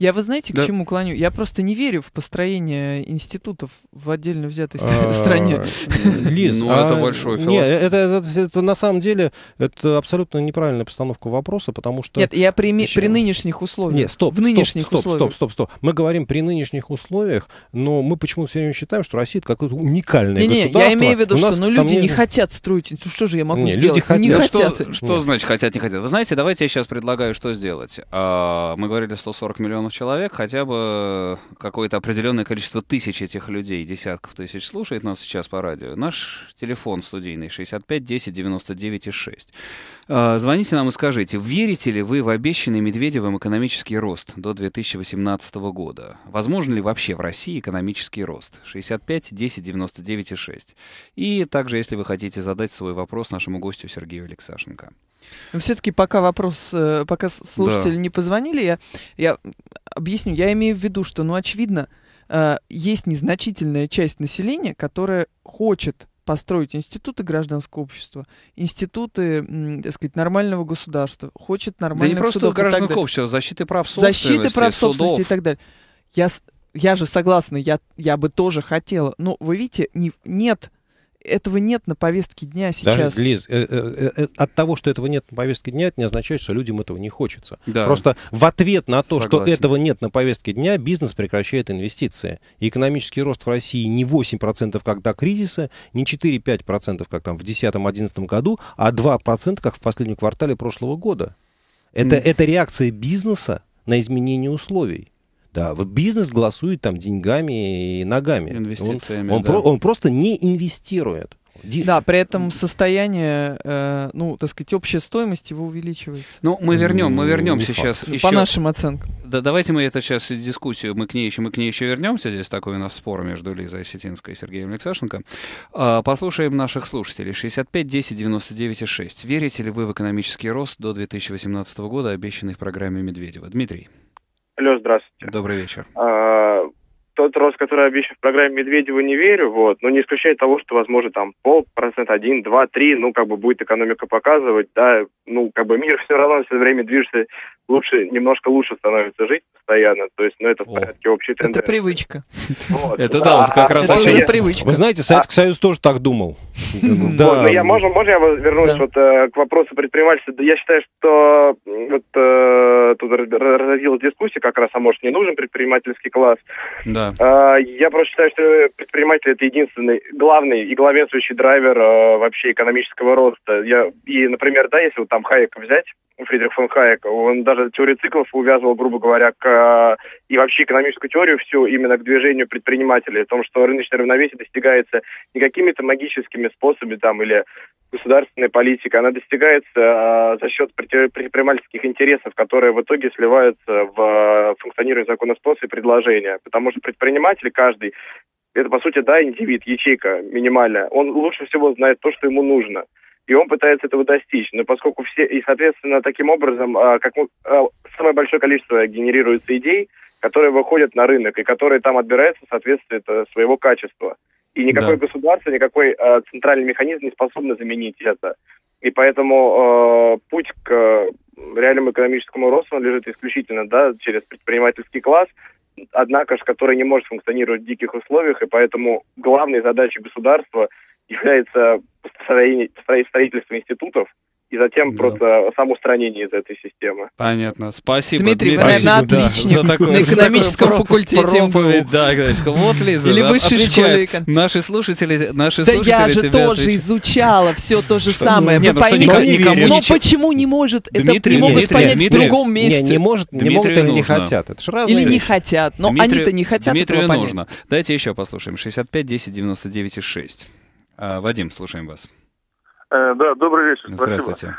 Я, вы знаете, к Да. чему клоню? Я просто не верю в построение институтов в отдельно взятой стра- стране. Лиз, Ну, а- это большой не, философ. это, это- это на самом деле это абсолютно неправильная постановка вопроса, потому что... Нет, я при, ми- Еще- при нынешних условиях. Нет, стоп, в нынешних стоп, стоп, условиях. стоп, стоп, стоп. Мы говорим при нынешних условиях, но мы почему-то все время считаем, что Россия это какое-то уникальное Не-не, государство. я имею в виду, У что нас ну, там люди не не- хотят строить. Ну, что же я могу Не, люди сделать? Ну, не хотят. Да хотят. Что, что Нет. значит хотят, не хотят? Вы знаете, давайте я сейчас предлагаю, что сделать. А, мы говорили сто сорок миллионов человек, хотя бы какое-то определенное количество тысяч этих людей, десятков тысяч слушает нас сейчас по радио. Наш телефон студийный шестьдесят пять десять девяносто девять шесть. А, звоните нам и скажите, верите ли вы в обещанный Медведевым экономический рост до две тысячи восемнадцатого года? Возможно ли вообще в России экономический рост? шестьдесят пять десять девяносто девять шесть. И также, если вы хотите задать свой вопрос нашему гостю Сергею Алексашенко. Но все-таки пока вопрос, э, пока с- слушатели Да. не позвонили, я, я объясню. Я имею в виду, что, ну, очевидно, э, есть незначительная часть населения, которая хочет построить институты гражданского общества, институты, м, так сказать, нормального государства, хочет Да не нормальных просто судов и так гражданского далее. общества, защиты прав собственности, Защиты прав собственности и судов. так далее. Я, с- я же согласна, я, я бы тоже хотела. Но вы видите, не, нет, этого нет на повестке дня сейчас. Даже, Лиз, э, э, э, от того, что этого нет на повестке дня, это не означает, что людям этого не хочется. Да. Просто в ответ на то, Согласен. что этого нет на повестке дня, бизнес прекращает инвестиции. И экономический рост в России не восемь процентов, как до кризиса, не четыре-пять процентов, как там в две тысячи десятом-одиннадцатом году, а два процента, как в последнем квартале прошлого года. Это, М. это реакция бизнеса на изменение условий. Да, вот бизнес голосует там деньгами и ногами. Инвестициями, Он, он, да. про- он просто не инвестирует. Ди- Да, при этом состояние, э, ну, так сказать, общая стоимость его увеличивается. Ну, мы вернем, мы М, вернем не сейчас факт. еще. По нашим оценкам. Да, давайте мы это сейчас дискуссию, мы к ней еще, мы к ней еще вернемся. Здесь такой у нас спор между Лизой Осетинской и Сергеем Алексашенко. А, послушаем наших слушателей. шестьдесят пять десять девяносто девять шесть. Верите ли вы в экономический рост до две тысячи восемнадцатого года, обещанный в программе Медведева? Дмитрий, Алло, здравствуйте. добрый вечер. А, тот рост, который обещан в программе Медведева, не верю, вот, но не исключает того, что, возможно, там полпроцента, один, два, три, ну, как бы будет экономика показывать, да, ну, как бы мир все равно все время движется лучше, немножко лучше становится жить постоянно, то есть, ну, это в О. порядке общей Это тенденции. привычка. Вот. Это да, вот как А, раз Это о можно чем- уже я- привычка. Вы знаете, Советский Союз тоже так думал. Вот, ну, я, можно, можно я вернусь Да. вот, э, к вопросу предпринимательства? Да, я считаю, что м, вот, э, тут раз- разразилась дискуссия как раз, а может, не нужен предпринимательский класс. Да. А, Я просто считаю, что предприниматель — это единственный, главный и главенствующий драйвер э, вообще экономического роста. Я, и, например, да, если вот там Хайека взять, Фридрих фон Хайек, он даже теорию циклов увязывал, грубо говоря, к, э, и вообще экономическую теорию всю именно к движению предпринимателей, о том, что рыночное равновесие достигается не какими-то магическими способами там или государственной политикой, она достигается э, за счет предпри- предпринимательских интересов, которые в итоге сливаются в э, функционирование закона спроса и предложения. Потому что предприниматель каждый, это, по сути, да, индивид, ячейка минимальная, он лучше всего знает то, что ему нужно. И он пытается этого достичь. Но поскольку все, и, соответственно, таким образом, а, как мы, а, самое большое количество генерируется идей, которые выходят на рынок, и которые там отбираются в соответствии это, своего качества. И никакое Да. государство, никакой а, центральный механизм не способен заменить это. И поэтому э, путь к э, реальному экономическому росту он лежит исключительно, да, через предпринимательский класс, однако же, который не может функционировать в диких условиях, и поэтому главной задачей государства является построение, строительство институтов и затем Да. просто самоустранение из этой системы. Понятно. Спасибо, Дмитрий, вы, Дмитрий. наверное, Да, отличник за такое- на за экономическом такую факультете проповедь. Да, Галочка. Вот, Лиза, Или да, высшей отвечает. школе. Наши слушатели, наши Да слушатели я же тебе тоже отвечают. изучала все то же самое. Не, Вы ну что, поймите, никому- никому но ничего- почему не может, это Дмитрий, не могут Дмитрий, понять Дмитрий, в другом Не, месте? не, может, не Дмитрию могут или не нужно. хотят. Это же разные Или не вещи. хотят. Но Дмитрию- они-то не хотят Дмитрию этого понять. нужно. Давайте еще послушаем. шестьдесят пять десять девяносто девять шесть. А, Вадим, слушаем вас. Э, Да, добрый вечер. Спасибо. Здравствуйте.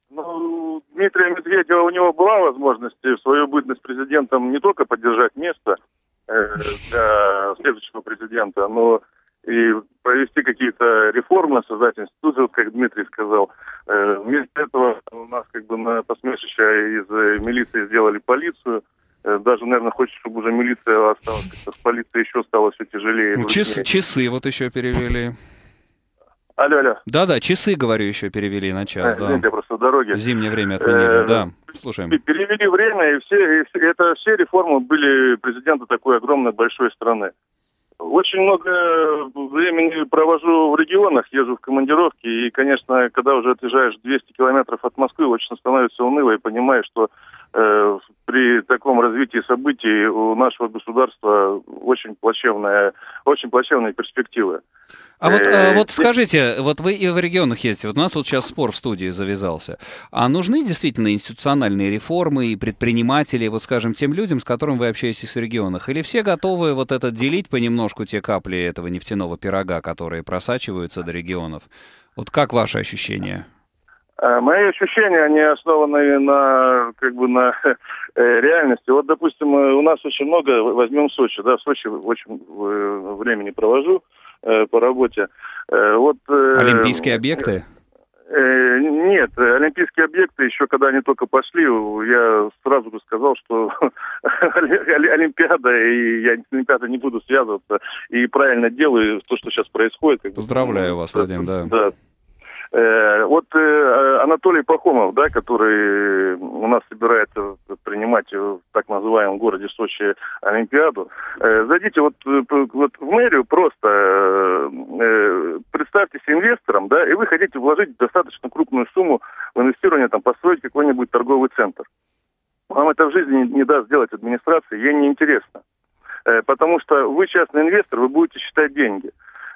Ну, Дмитрия Медведева, у него была возможность в свою бытность президентом не только поддержать место э, для следующего президента, но и провести какие-то реформы, создать институты, вот как Дмитрий сказал. Э, вместо этого у нас как бы на посмешище из э, милиции сделали полицию. Э, даже, наверное, хочется, чтобы уже милиция осталась, как-то с полицией еще стало все тяжелее. и Ну, часы, труднее. часы вот еще перевели. Алло, алло. Да-да, часы, говорю, еще перевели на час, Э, да. Извините, я просто в дороге. Зимнее время отменили, Э, да. Слушаем. Перевели время, и все, и все, это все реформы были президента такой огромной большой страны. Очень много времени провожу в регионах, езжу в командировки, и, конечно, когда уже отъезжаешь двести километров от Москвы, очень становится уныло, и понимаешь, что э, при таком развитии событий у нашего государства очень плачевная, очень плачевные перспективы. А вот, Э, а вот скажите, вот вы и в регионах ездите, вот у нас тут сейчас спор в студии завязался. А нужны действительно институциональные реформы и предприниматели, вот скажем, тем людям, с которыми вы общаетесь в регионах? Или все готовы вот это делить понемножку, те капли этого нефтяного пирога, которые просачиваются до регионов? Вот как ваши ощущения? Мои ощущения, они основаны на, как бы, на э, реальности. Вот, допустим, у нас очень много, возьмем Сочи, да, в Сочи очень э, времени провожу э, по работе. Э, вот, э, Олимпийские объекты? Э, нет, олимпийские объекты, еще когда они только пошли, я сразу бы сказал, что Олимпиада, и я с Олимпиадой не буду связываться, и правильно делаю то, что сейчас происходит. Как бы, Поздравляю вас, Вадим, да. Да. Вот э, Анатолий Пахомов, да, который у нас собирается принимать в так называемом городе Сочи Олимпиаду. Э, зайдите вот, вот в мэрию просто, э, представьтесь инвестором, да, и вы хотите вложить достаточно крупную сумму в инвестирование, там, построить какой-нибудь торговый центр. Вам это в жизни не даст сделать администрация, ей не интересно. Э, потому что вы частный инвестор, вы будете считать деньги.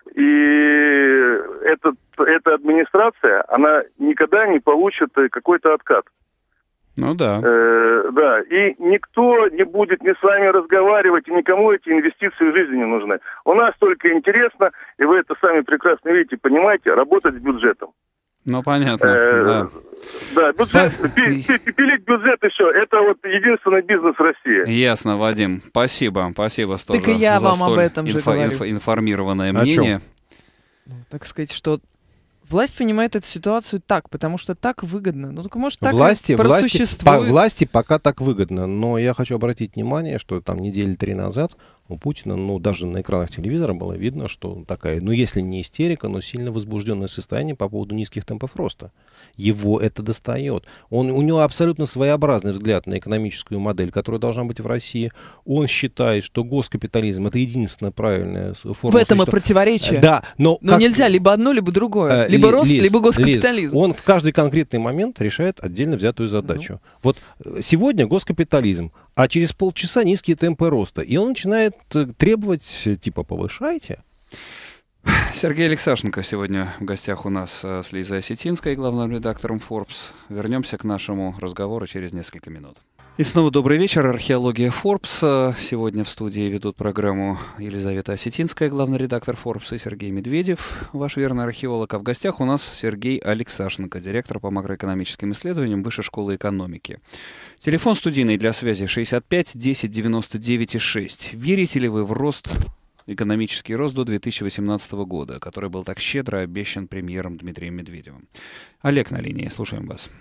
И этот, эта администрация, она никогда не получит какой-то откат. Ну да. Э, да, и никто не будет ни с вами разговаривать, и никому эти инвестиции в жизни не нужны. У нас только интересно, и вы это сами прекрасно видите, понимаете, работать с бюджетом. Ну, понятно, э, да. Да, бюджет, пилить бюджет еще, это вот единственный бизнес России. Ясно, Вадим, спасибо, спасибо так и я за вам столь об этом же инфо- говорю. инфо- информированное О мнение. Ну, так сказать, что власть понимает эту ситуацию так, потому что так выгодно. Ну, только может так власти, и власти, просуществует. по, власти пока так выгодно, но я хочу обратить внимание, что там недели три назад у Путина, ну, даже на экранах телевизора было видно, что такая, ну, если не истерика, но сильно возбужденное состояние по поводу низких темпов роста. Его это достает. Он, у него абсолютно своеобразный взгляд на экономическую модель, которая должна быть в России. Он считает, что госкапитализм — это единственная правильная форма. В этом и существования. противоречие. Да, но, но как... нельзя либо одно, либо другое. Э, либо Ли, рост, Лиз, либо госкапитализм. Лиз, он в каждый конкретный момент решает отдельно взятую задачу. Ну. Вот сегодня госкапитализм, а через полчаса низкие темпы роста. И он начинает требовать, типа, повышайте. Сергей Алексашенко сегодня в гостях у нас с Лизой Осетинской, главным редактором Forbes. Вернемся к нашему разговору через несколько минут. И снова добрый вечер. Археология Forbes. Сегодня в студии ведут программу Елизавета Осетинская, главный редактор Forbes, и Сергей Медведев, ваш верный археолог. А в гостях у нас Сергей Алексашенко, директор по макроэкономическим исследованиям Высшей школы экономики. Телефон студийный для связи шестьдесят пять десять девяносто девять шесть. Верите ли вы в рост, экономический рост до две тысячи восемнадцатого года, который был так щедро обещан премьером Дмитрием Медведевым? Олег на линии, слушаем вас.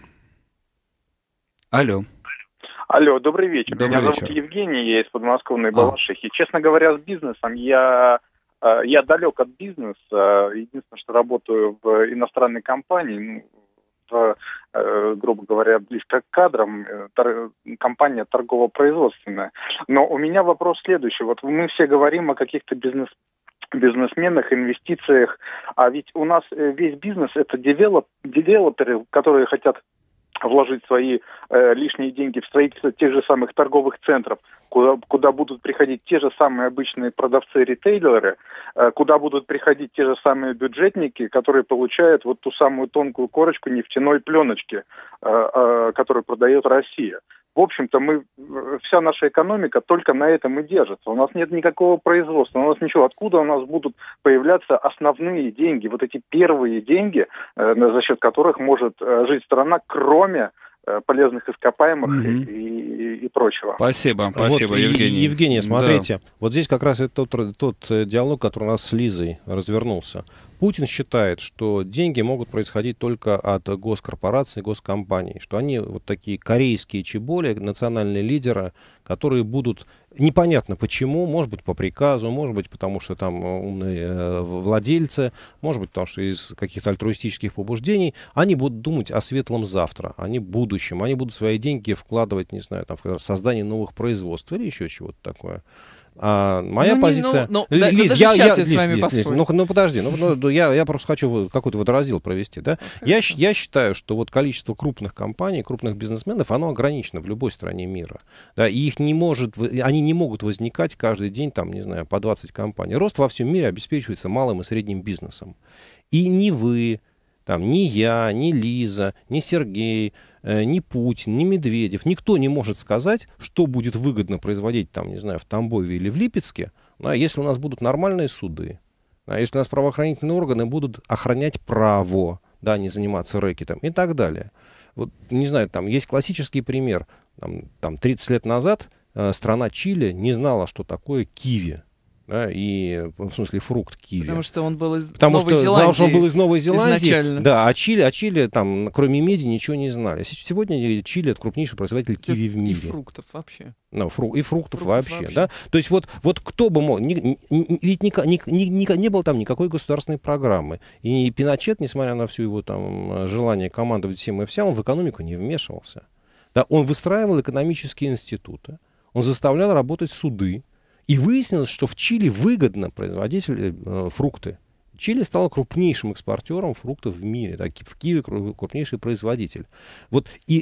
Алло. Алло, добрый вечер. Добрый Меня вечер. зовут Евгений, я из подмосковной Балашихи. А. Честно говоря, с бизнесом я, я далек от бизнеса. Единственное, что работаю в иностранной компании, в, грубо говоря, близко к кадрам, тор, компания торгово-производственная. Но у меня вопрос следующий. Вот мы все говорим о каких-то бизнес бизнесменах, инвестициях, а ведь у нас весь бизнес — это девелоп, девелоперы, которые хотят вложить свои э, лишние деньги в строительство тех же самых торговых центров, куда, куда будут приходить те же самые обычные продавцы-ритейлеры, э, куда будут приходить те же самые бюджетники, которые получают вот ту самую тонкую корочку нефтяной пленочки, э, э, которую продает Россия. В общем-то, мы, вся наша экономика только на этом и держится. У нас нет никакого производства, у нас ничего. Откуда у нас будут появляться основные деньги, вот эти первые деньги, э, за счет которых может э, жить страна, кроме э, полезных ископаемых mm-hmm. и, и, и прочего. Спасибо, спасибо, вот, Евгений. Евгений, смотрите, да. Вот здесь как раз это тот, тот диалог, который у нас с Лизой развернулся. Путин считает, что деньги могут происходить только от госкорпораций, госкомпаний, что они вот такие корейские чеболи, национальные лидеры, которые будут, непонятно почему, может быть по приказу, может быть потому что там умные владельцы, может быть потому что из каких-то альтруистических побуждений, они будут думать о светлом завтра, о будущем, они будут свои деньги вкладывать, не знаю, там, в создание новых производств или еще чего-то такое. А моя ну, позиция... Ну, ну, да, Лиз, да, я, сейчас я, я с вами Лиз, поспорю. Лиз, ну, ну подожди, ну, ну, я, я просто хочу какой-то водораздел провести. Да? Я, я считаю, что вот количество крупных компаний, крупных бизнесменов, оно ограничено в любой стране мира. Да? И их не может, они не могут возникать каждый день, там, не знаю, по двадцать компаний. Рост во всем мире обеспечивается малым и средним бизнесом. И ни вы... Там, ни я, ни Лиза, ни Сергей, э, ни Путин, ни Медведев, никто не может сказать, что будет выгодно производить, там, не знаю, в Тамбове или в Липецке, да, если у нас будут нормальные суды, да, если у нас правоохранительные органы будут охранять право, да, не заниматься рэкетом и так далее. Вот, не знаю, там есть классический пример. Там, там тридцать лет назад э, страна Чили не знала, что такое киви. Да, и, в смысле, фрукт киви. Потому что он был из потому Новой что, Зеландии. Потому что он был из Новой Зеландии. Изначально. Да, а Чили, а Чили, там, кроме меди, ничего не знали. Сегодня Чили — это крупнейший производитель киви в мире. И фруктов вообще. Ну, фру, и фруктов, фруктов вообще, вообще, да. То есть вот, вот кто бы мог... Ни, ни, ведь ни, ни, ни, не было там никакой государственной программы. И Пиночет, несмотря на всю его там желание командовать всем и вся, он в экономику не вмешивался. Да, он выстраивал экономические институты, он заставлял работать суды. И выяснилось, что в Чили выгодно производить э, фрукты. Чили стал крупнейшим экспортером фруктов в мире. Так, в Киеве крупнейший производитель. Вот, и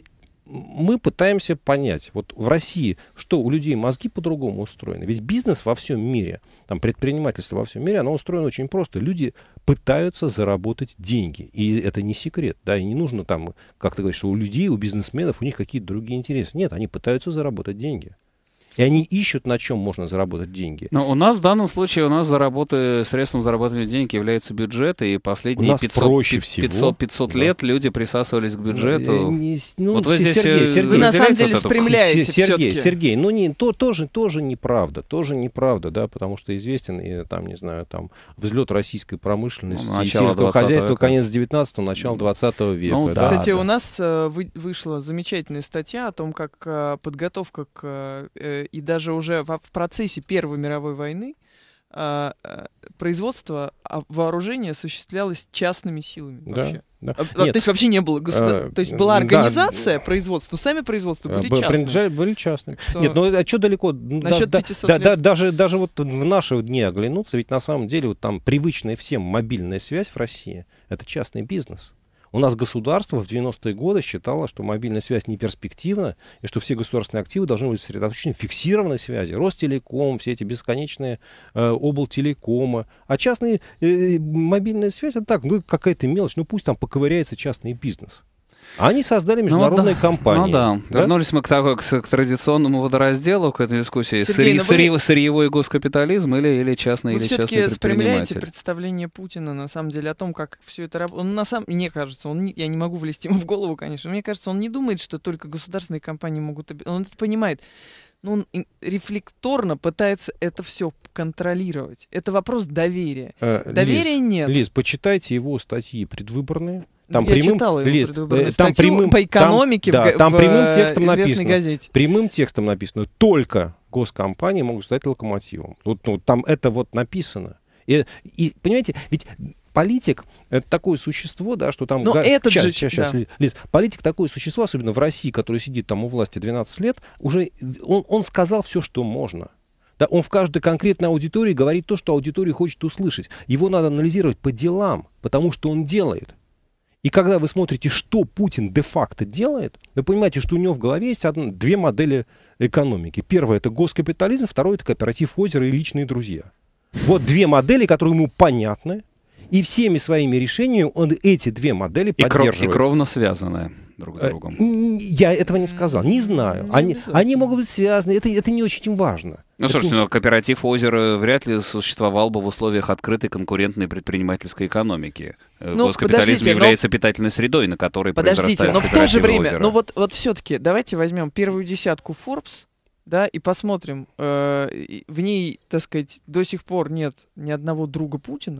мы пытаемся понять, вот в России, что у людей мозги по-другому устроены. Ведь бизнес во всем мире, там, предпринимательство во всем мире, оно устроено очень просто. Люди пытаются заработать деньги. И это не секрет. Да, и не нужно там, как ты говоришь, что у людей, у бизнесменов, у них какие-то другие интересы. Нет, они пытаются заработать деньги. И они ищут, на чем можно заработать деньги. Но у нас в данном случае у нас заработы, средством заработания денег является бюджет, и последние пятьсот лет да. люди присасывались к бюджету. Не, ну, вот вы здесь Сергей, Сергей, вы на самом деле вот спрямляете Сергей, все-таки. Сергей, ну не, то, тоже, тоже неправда, тоже неправда, да, потому что известен, и, там, не знаю, там, взлет российской промышленности, ну, и сельского хозяйства, века. Конец девятнадцатого, начало двадцатого века. Ну, да. Кстати, да. у нас э, вы, вышла замечательная статья о том, как э, подготовка к... Э, и даже уже в, в процессе Первой мировой войны э, э, производство вооружения осуществлялось частными силами Да. вообще. Да. А, то есть вообще не было государ... э, То есть была организация да. производства, но сами производства были Б- частные. Были частные. Что... Нет, ну а что далеко? Насчет да, пятисот да, лет. да, даже, даже вот в наши дни оглянуться, ведь на самом деле вот там привычная всем мобильная связь в России — это частный бизнес. У нас государство в девяностые годы считало, что мобильная связь не перспективна, и что все государственные активы должны быть сосредоточены в фиксированной связи. Ростелеком, все эти бесконечные э, облтелекомы. А частная э, мобильная связь — это так, ну какая-то мелочь, ну пусть там поковыряется частный бизнес. А они создали международные ну, да. компании. Ну да. да, вернулись мы к, такой, к, к традиционному водоразделу, к этой дискуссии. Сергей, Сырь, вы... сырьевой, сырьевой госкапитализм или, или частный, Вы или все-таки частный спрямляете предприниматель. представление Путина, на самом деле, о том, как все это работает. Он, на самом... Мне кажется, он не... я не могу влезть ему в голову, конечно, мне кажется, он не думает, что только государственные компании могут... Он это понимает. Но он рефлекторно пытается это все контролировать. Это вопрос доверия. Э, Доверия Лиз, нет. Лиз, почитайте его статьи предвыборные. Там я прямым, читала его Лиз, предвыборную э, там статью прямым, по экономике там, в, да, там в, прямым текстом известной написано, газете. Прямым текстом написано, только госкомпании могут стать локомотивом. Вот, ну, там это вот написано. И, и, понимаете, ведь политик — это такое существо, да, что там... Но га... этот сейчас, же... сейчас, сейчас, да. Лиз, политик — такое существо, особенно в России, который сидит там у власти двенадцать лет, уже он, он сказал все, что можно. Да, он в каждой конкретной аудитории говорит то, что аудитория хочет услышать. Его надо анализировать по делам, потому что он делает. И когда вы смотрите, что Путин де-факто делает, вы понимаете, что у него в голове есть одна, две модели экономики. Первая — это госкапитализм, второе — это кооператив «Озеро» и личные друзья. Вот две модели, которые ему понятны, и всеми своими решениями он эти две модели и поддерживает. Кров, и кровно связанные друг с другом. Я этого не сказал, не знаю. Они, они могут быть связаны, это, это не очень важно. Ну, это... слушайте, ну, кооператив «Озеро» вряд ли существовал бы в условиях открытой конкурентной предпринимательской экономики. Ну, госкапитализм является но... питательной средой, на которой подождите, но в то же время, «Озеро». ну вот, вот все-таки давайте возьмем первую десятку Forbes, да, и посмотрим, э, в ней, так сказать, до сих пор нет ни одного друга Путина.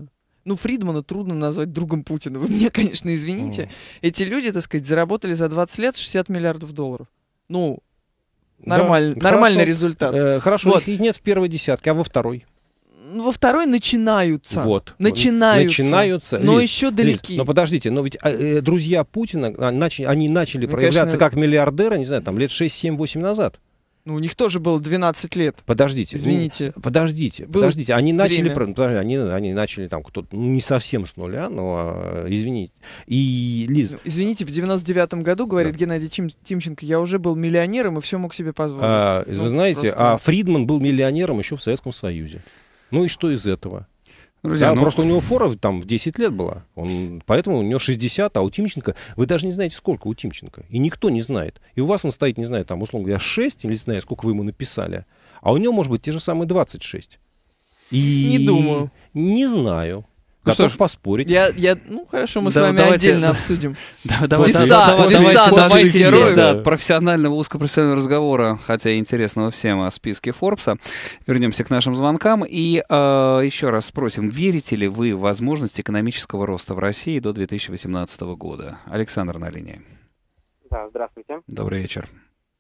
ну, Фридмана трудно назвать другом Путина. Вы меня, конечно, извините. Mm. Эти люди, так сказать, заработали за двадцать лет шестьдесят миллиардов долларов. Ну, нормаль... да, нормальный хорошо. результат. Э, хорошо, вот. Их нет в первой десятке, а во второй? Во второй начинаются. Вот. Начинаются. Начинаются. Но Лиз, еще далеки. Лиз, но подождите, но ведь э, друзья Путина, начали, они начали ну, проявляться конечно... как миллиардеры, не знаю, там лет шесть, семь, восемь назад. Ну, у них тоже было двенадцать лет. Подождите. Извините. Ну, подождите, было подождите. Они начали, время. подожди, они, они начали там кто-то, ну, не совсем с нуля, но, извините. И, Лиз... Ну, извините, в девяносто девятом году, говорит да. Геннадий Тим, Тимченко, я уже был миллионером и все мог себе позволить. А, ну, вы знаете, просто... а Фридман был миллионером еще в Советском Союзе. Ну и что из этого? Друзья, да, ну... Просто у него фора там в десять лет была. Он, поэтому у него шестьдесят, а у Тимченко... Вы даже не знаете, сколько у Тимченко. И никто не знает. И у вас он стоит, не знаю, там, условно говоря, шесть, или не знаю, сколько вы ему написали. А у него, может быть, те же самые двадцать шесть. И... Не думаю. Не знаю. Ну Готов что ж, поспорить. Я, я, ну, хорошо, мы да, с вами давайте, отдельно да, обсудим. Да, давайте, веса, давайте, веса давайте, давайте героев. здесь, да, от профессионального, узкопрофессионального разговора, хотя и интересного всем о списке Форбса, вернемся к нашим звонкам. И э, еще раз спросим, верите ли вы в возможность экономического роста в России до две тысячи восемнадцатого года? Александр на линии. Да, здравствуйте. Добрый вечер.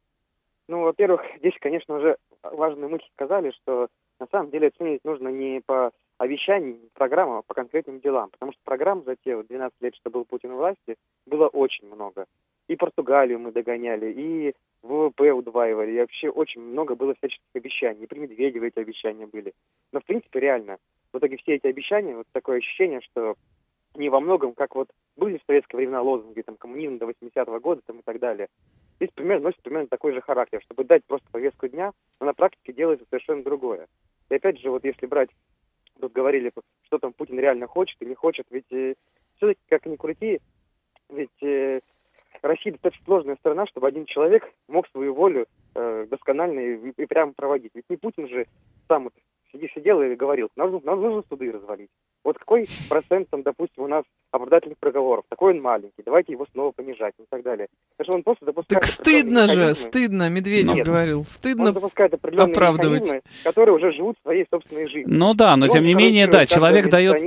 Ну, во-первых, здесь, конечно, уже важную мысль сказали, что на самом деле оценивать нужно не по обещаний, программам, а по конкретным делам. Потому что программ за те вот двенадцать лет, что был Путин у власти, было очень много. И Португалию мы догоняли, и ВВП удваивали, и вообще очень много было всяческих обещаний. И при Медведеве эти обещания были. Но, в принципе, реально, в итоге все эти обещания, вот такое ощущение, что не во многом, как вот были в советское времена лозунги, там, коммунизм до восьмидесятого года, там, и так далее. Здесь примерно носит примерно такой же характер, чтобы дать просто повестку дня, но на практике делается совершенно другое. И опять же, вот если брать, тут говорили, что там Путин реально хочет или не хочет, ведь э, все-таки, как ни крути, ведь э, Россия достаточно сложная страна, чтобы один человек мог свою волю э, досконально и, и прямо проводить. Ведь не Путин же сам вот сидел и говорил, нам, нам нужно суды развалить. Вот какой процент, там, допустим, у нас оправдательных приговоров? Такой он маленький, давайте его снова понижать и так далее. Потому что он просто допускает... Так стыдно же, стыдно, Медведев Нет, говорил. Стыдно он допускает определенные оправдывать. механизмы, которые уже живут своей собственной жизнью. Ну да, но и тем не менее, да, человек дает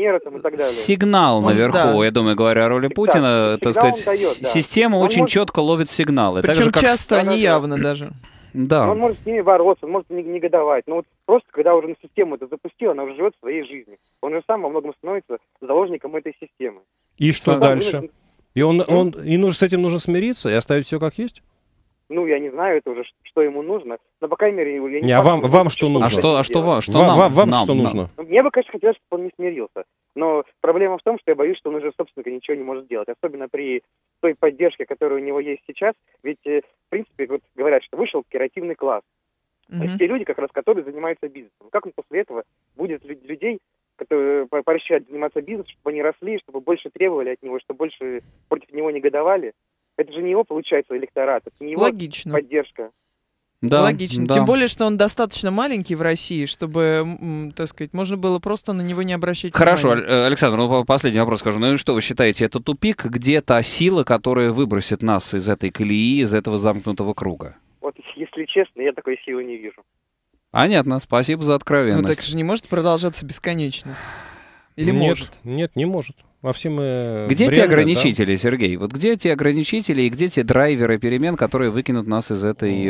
сигнал он, наверху, да. я думаю, говоря о роли Путина, так сказать, дает, да. система он очень может... четко ловит сигналы. Причем так же, часто как... они явно даже. Да. Он может с ними бороться, он может негодовать. Но вот просто, когда уже на систему это запустил, она уже живет своей жизнью. Он же сам во многом становится заложником этой системы. И что он дальше? Вынужден... И он, он, и нужно, с этим нужно смириться и оставить все как есть? Ну, я не знаю, это уже что ему нужно. Но, по крайней мере, я не, не а вам, вам что нужно? А что, а что, вам, что вам, нам? Вам, вам нам, что нам. нужно? Мне бы, конечно, хотелось, чтобы он не смирился. Но проблема в том, что я боюсь, что он уже, собственно, ничего не может сделать. Особенно при той поддержке, которая у него есть сейчас. Ведь, в принципе, вот говорят, что вышел креативный класс. Mm-hmm. То есть те люди, как раз, которые занимаются бизнесом. Как он после этого будет людей, которые поощряют заниматься бизнесом, чтобы они росли, чтобы больше требовали от него, чтобы больше против него негодовали? Это же не его, получается, электорат, это не его Логично. поддержка. Да, Логично. Да. Тем более, что он достаточно маленький в России, чтобы, м, так сказать, можно было просто на него не обращать Хорошо, внимания. Александр, ну, последний вопрос скажу. Ну и что вы считаете, это тупик, где та сила, которая выбросит нас из этой колеи, из этого замкнутого круга? Вот, если честно, я такой силы не вижу. Понятно, спасибо за откровенность. Ну так же не может продолжаться бесконечно. Или нет, может? Нет, не может. А все мы где бренды, те ограничители, да? Сергей? Вот где те ограничители и где те драйверы перемен, которые выкинут нас из, этой,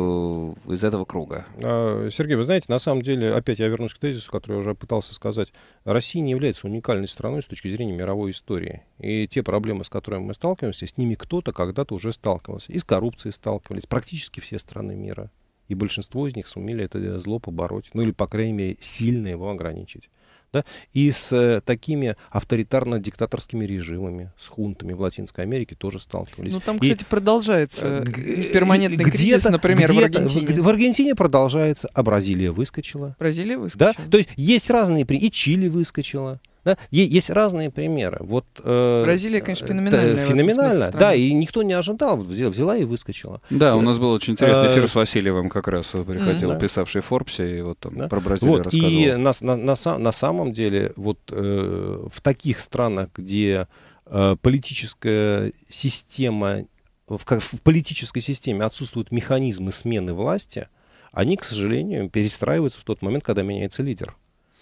э, из этого круга? Сергей, вы знаете, на самом деле, опять я вернусь к тезису, который я уже пытался сказать. Россия не является уникальной страной с точки зрения мировой истории. И те проблемы, с которыми мы сталкиваемся, с ними кто-то когда-то уже сталкивался. И с коррупцией сталкивались практически все страны мира. И большинство из них сумели это зло побороть. Ну или, по крайней мере, сильно его ограничить. Да? И с э, такими авторитарно-диктаторскими режимами, с хунтами в Латинской Америке тоже сталкивались. Ну, там, кстати, и, продолжается э, перманентный кризис, например, в Аргентине. В, в Аргентине продолжается, а Бразилия выскочила. Бразилия выскочила. Да? То есть есть разные примеры. И Чили выскочила. Да? Есть разные примеры. Вот, э, Бразилия, конечно, феноменальная. Феноменально, да, и никто не ожидал, взяла и выскочила. Да, у нас был очень интересный эфир с Васильевым, как раз приходил, mm-hmm. писавший в Форбсе, и вот там да. про Бразилию вот, рассказывал. И на, на, на, на самом деле, вот э, в таких странах, где э, политическая система, в, в политической системе отсутствуют механизмы смены власти, они, к сожалению, перестраиваются в тот момент, когда меняется лидер.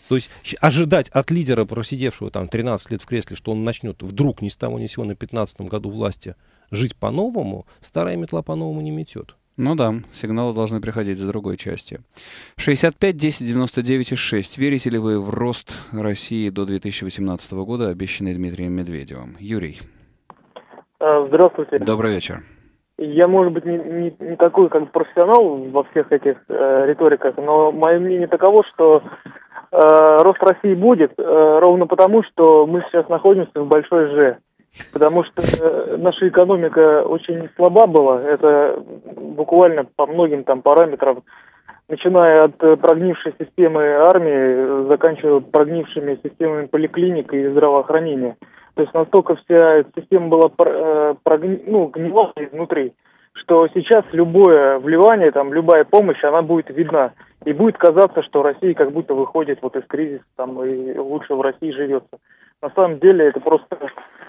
То есть ожидать от лидера, просидевшего там тринадцать лет в кресле, что он начнет вдруг ни с того ни с сего на пятнадцатом году власти жить по-новому, старая метла по-новому не метет. Ну да, сигналы должны приходить с другой части. шестьдесят пять десять девяносто девять шесть. Верите ли вы в рост России до две тысячи восемнадцатого года, обещанный Дмитрием Медведевым? Юрий. Здравствуйте. Добрый вечер. Я, может быть, не, не, не такой как профессионал во всех этих э, риториках, но мое мнение таково, что э, рост России будет э, ровно потому, что мы сейчас находимся в большой Ж. Потому что э, наша экономика очень слаба была. Это буквально по многим там параметрам, начиная от э, прогнившей системы армии, заканчивая прогнившими системами поликлиник и здравоохранения. То есть настолько вся эта система была э, прогни... ну, гнила изнутри, что сейчас любое вливание, там, любая помощь, она будет видна. И будет казаться, что Россия как будто выходит вот из кризиса, там, и лучше в России живется. На самом деле это просто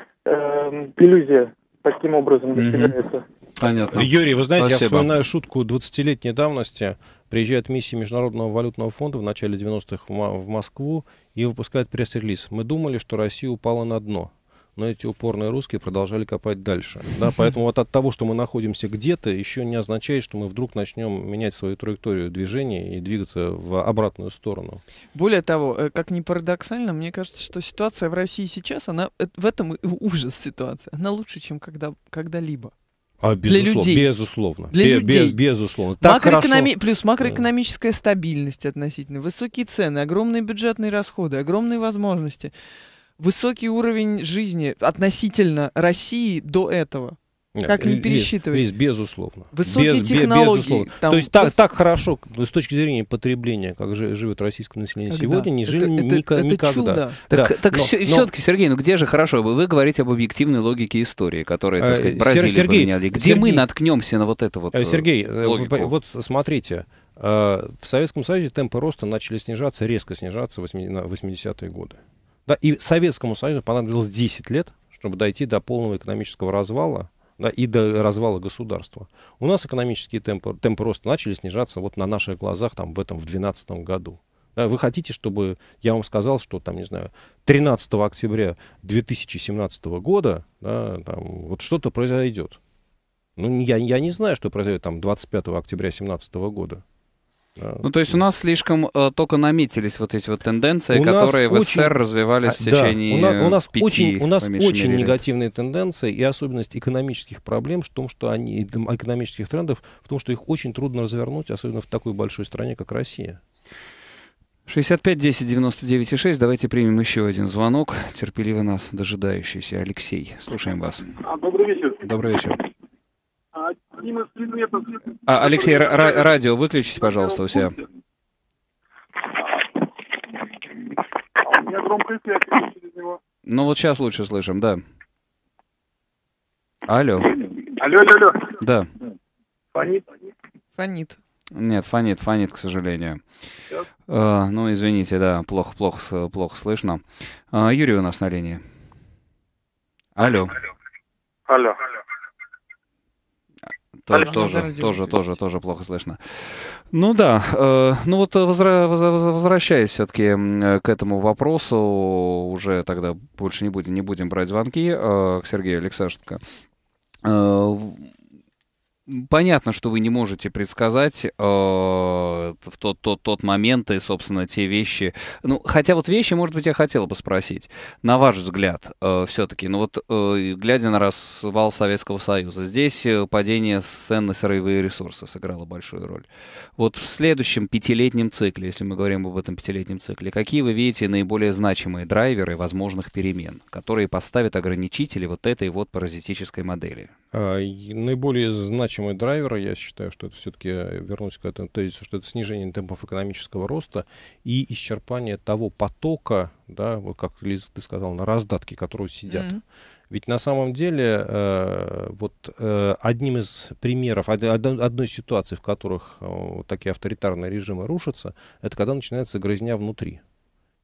э, иллюзия таким образом достигается. Понятно. Юрий, вы знаете, Спасибо. Я вспоминаю шутку двадцатилетней давности. Приезжает миссия Международного валютного фонда в начале девяностых в Москву и выпускает пресс-релиз. Мы думали, что Россия упала на дно. Но эти упорные русские продолжали копать дальше. Да, поэтому вот от того, что мы находимся где-то, еще не означает, что мы вдруг начнем менять свою траекторию движения и двигаться в обратную сторону. Более того, как ни парадоксально, мне кажется, что ситуация в России сейчас, она в этом и ужас ситуации. Она лучше, чем когда, когда-либо. А, для людей. Безусловно. Для Бе- людей. Без, безусловно. Так Макроэкономи... хорошо. Плюс макроэкономическая стабильность относительно, высокие цены, огромные бюджетные расходы, огромные возможности. Высокий уровень жизни относительно России до этого. Нет, как не Лиз, пересчитывать? Лиз, безусловно. Высокие Без, технологии. Безусловно. Там... То есть так, так хорошо, с точки зрения потребления, как же живет российское население Когда? сегодня, не жили это, ника- это, никогда. Это чудо. Так, Да, так но, все, но... все-таки, Сергей, ну где же хорошо? Вы, вы говорите об объективной логике истории, которая, так сказать, Бразилию Сергей, поменяли. Где Сергей, мы наткнемся на вот это вот Сергей, логику? вот смотрите, в Советском Союзе темпы роста начали снижаться, резко снижаться в восьмидесятые годы. Да, и Советскому Союзу понадобилось десять лет, чтобы дойти до полного экономического развала, да, и до развала государства. У нас экономические темпы, темпы роста начали снижаться вот на наших глазах там, в этом в двенадцатом году. Да, вы хотите, чтобы я вам сказал, что там, не знаю, тринадцатого октября две тысячи семнадцатого года, да, там, вот что-то произойдет? Ну, я, я не знаю, что произойдет там двадцать пятого октября две тысячи семнадцатого года. Ну, то есть у нас слишком э, только наметились вот эти вот тенденции, у которые в очень, СССР развивались в течение да, у нас, у нас пяти, очень, у нас очень мере. негативные тенденции, и особенность экономических проблем в том, что они, экономических трендов, в том, что их очень трудно развернуть, особенно в такой большой стране, как Россия. шестьдесят пять десять девяносто девять шесть. Давайте примем еще один звонок, терпеливо нас дожидающийся. Алексей, слушаем вас. Добрый вечер. Добрый вечер. Одним из предметов... А, Алексей, ра- ра- радио выключите, пожалуйста, у себя. У меня громкая связь через него. Ну вот сейчас лучше слышим, да. Алло. Алло, алло, алло. Да. Фонит. Фонит. Нет, фонит, фонит, к сожалению. Э, ну, извините, да, плохо, плохо, плохо слышно. Э, Юрий у нас на линии. Алло. Алло. То- Алло. тоже, Радио тоже, выключить. тоже, тоже плохо слышно. Ну да, э, ну вот возра- воз- возвращаясь все-таки к этому вопросу, уже тогда больше не будем, не будем брать звонки э, к Сергею Алексашенко. Э, Понятно, что вы не можете предсказать э, в тот, тот, тот момент и, собственно, те вещи. Ну, хотя вот вещи, может быть, я хотел бы спросить. На ваш взгляд, э, все-таки, ну вот, э, глядя на развал Советского Союза, здесь э, падение цен на сырьевые ресурсы сыграло большую роль. Вот в следующем пятилетнем цикле, если мы говорим об этом пятилетнем цикле, какие вы видите наиболее значимые драйверы возможных перемен, которые поставят ограничители вот этой вот паразитической модели? А, и наиболее значимый драйвер, я считаю, что это все-таки, вернусь к этому тезису, что это снижение темпов экономического роста и исчерпание того потока, да, вот как Лиза, ты сказал, на раздатке, которые сидят. Mm-hmm. Ведь на самом деле э, вот э, одним из примеров, од, од, одной из ситуаций, в которых э, вот такие авторитарные режимы рушатся, это когда начинается грызня внутри.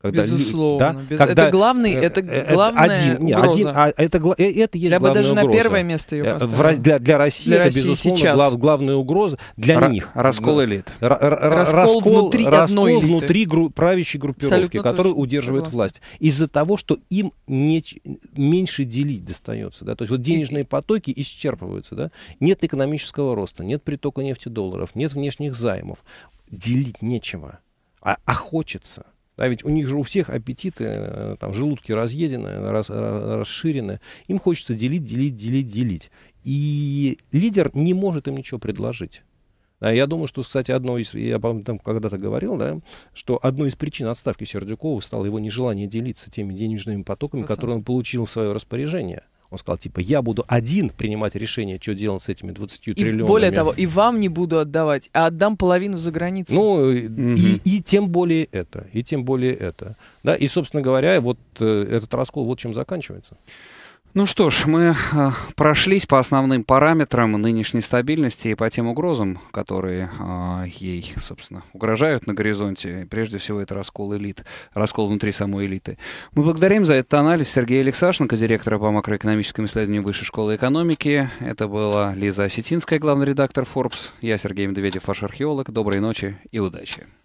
Когда Безусловно. Да? Без... Когда, это главный, это главная один, не, угроза. Один, а это, это есть Я бы главная даже угроза. на первое место ее поставил. В, для, для России для это, России безусловно, глав, главная угроза для Р- них. Раскол элит. Р- р- раскол, раскол внутри раскол одной элиты. внутри гру- правящей группировки, Абсолютно которая точно. удерживает Согласна. власть. Из-за того, что им не, меньше делить достается. Да? То есть вот денежные потоки исчерпываются. Да? Нет экономического роста, нет притока нефтедолларов, нет внешних займов. Делить нечего, а, а хочется. Да, ведь у них же у всех аппетиты, там, желудки разъедены, рас, расширены. Им хочется делить, делить, делить, делить. И лидер не может им ничего предложить. Да, я думаю, что, кстати, одно из, я там когда-то говорил, да, что одной из причин отставки Сердюкова стало его нежелание делиться теми денежными потоками, которые он получил в свое распоряжение. Он сказал, типа, я буду один принимать решение, что делать с этими двадцатью триллионами. И более того, и вам не буду отдавать, а отдам половину за границей. Ну, Mm-hmm. и, и тем более это, и тем более это. Да, и, собственно говоря, вот э, этот раскол вот чем заканчивается. Ну что ж, мы э, прошлись по основным параметрам нынешней стабильности и по тем угрозам, которые э, ей, собственно, угрожают на горизонте. И прежде всего, это раскол элит, раскол внутри самой элиты. Мы благодарим за этот анализ Сергея Алексашенко, директора по макроэкономическим исследованиям Высшей школы экономики. Это была Лиза Осетинская, главный редактор Forbes. Я Сергей Медведев, ваш археолог. Доброй ночи и удачи.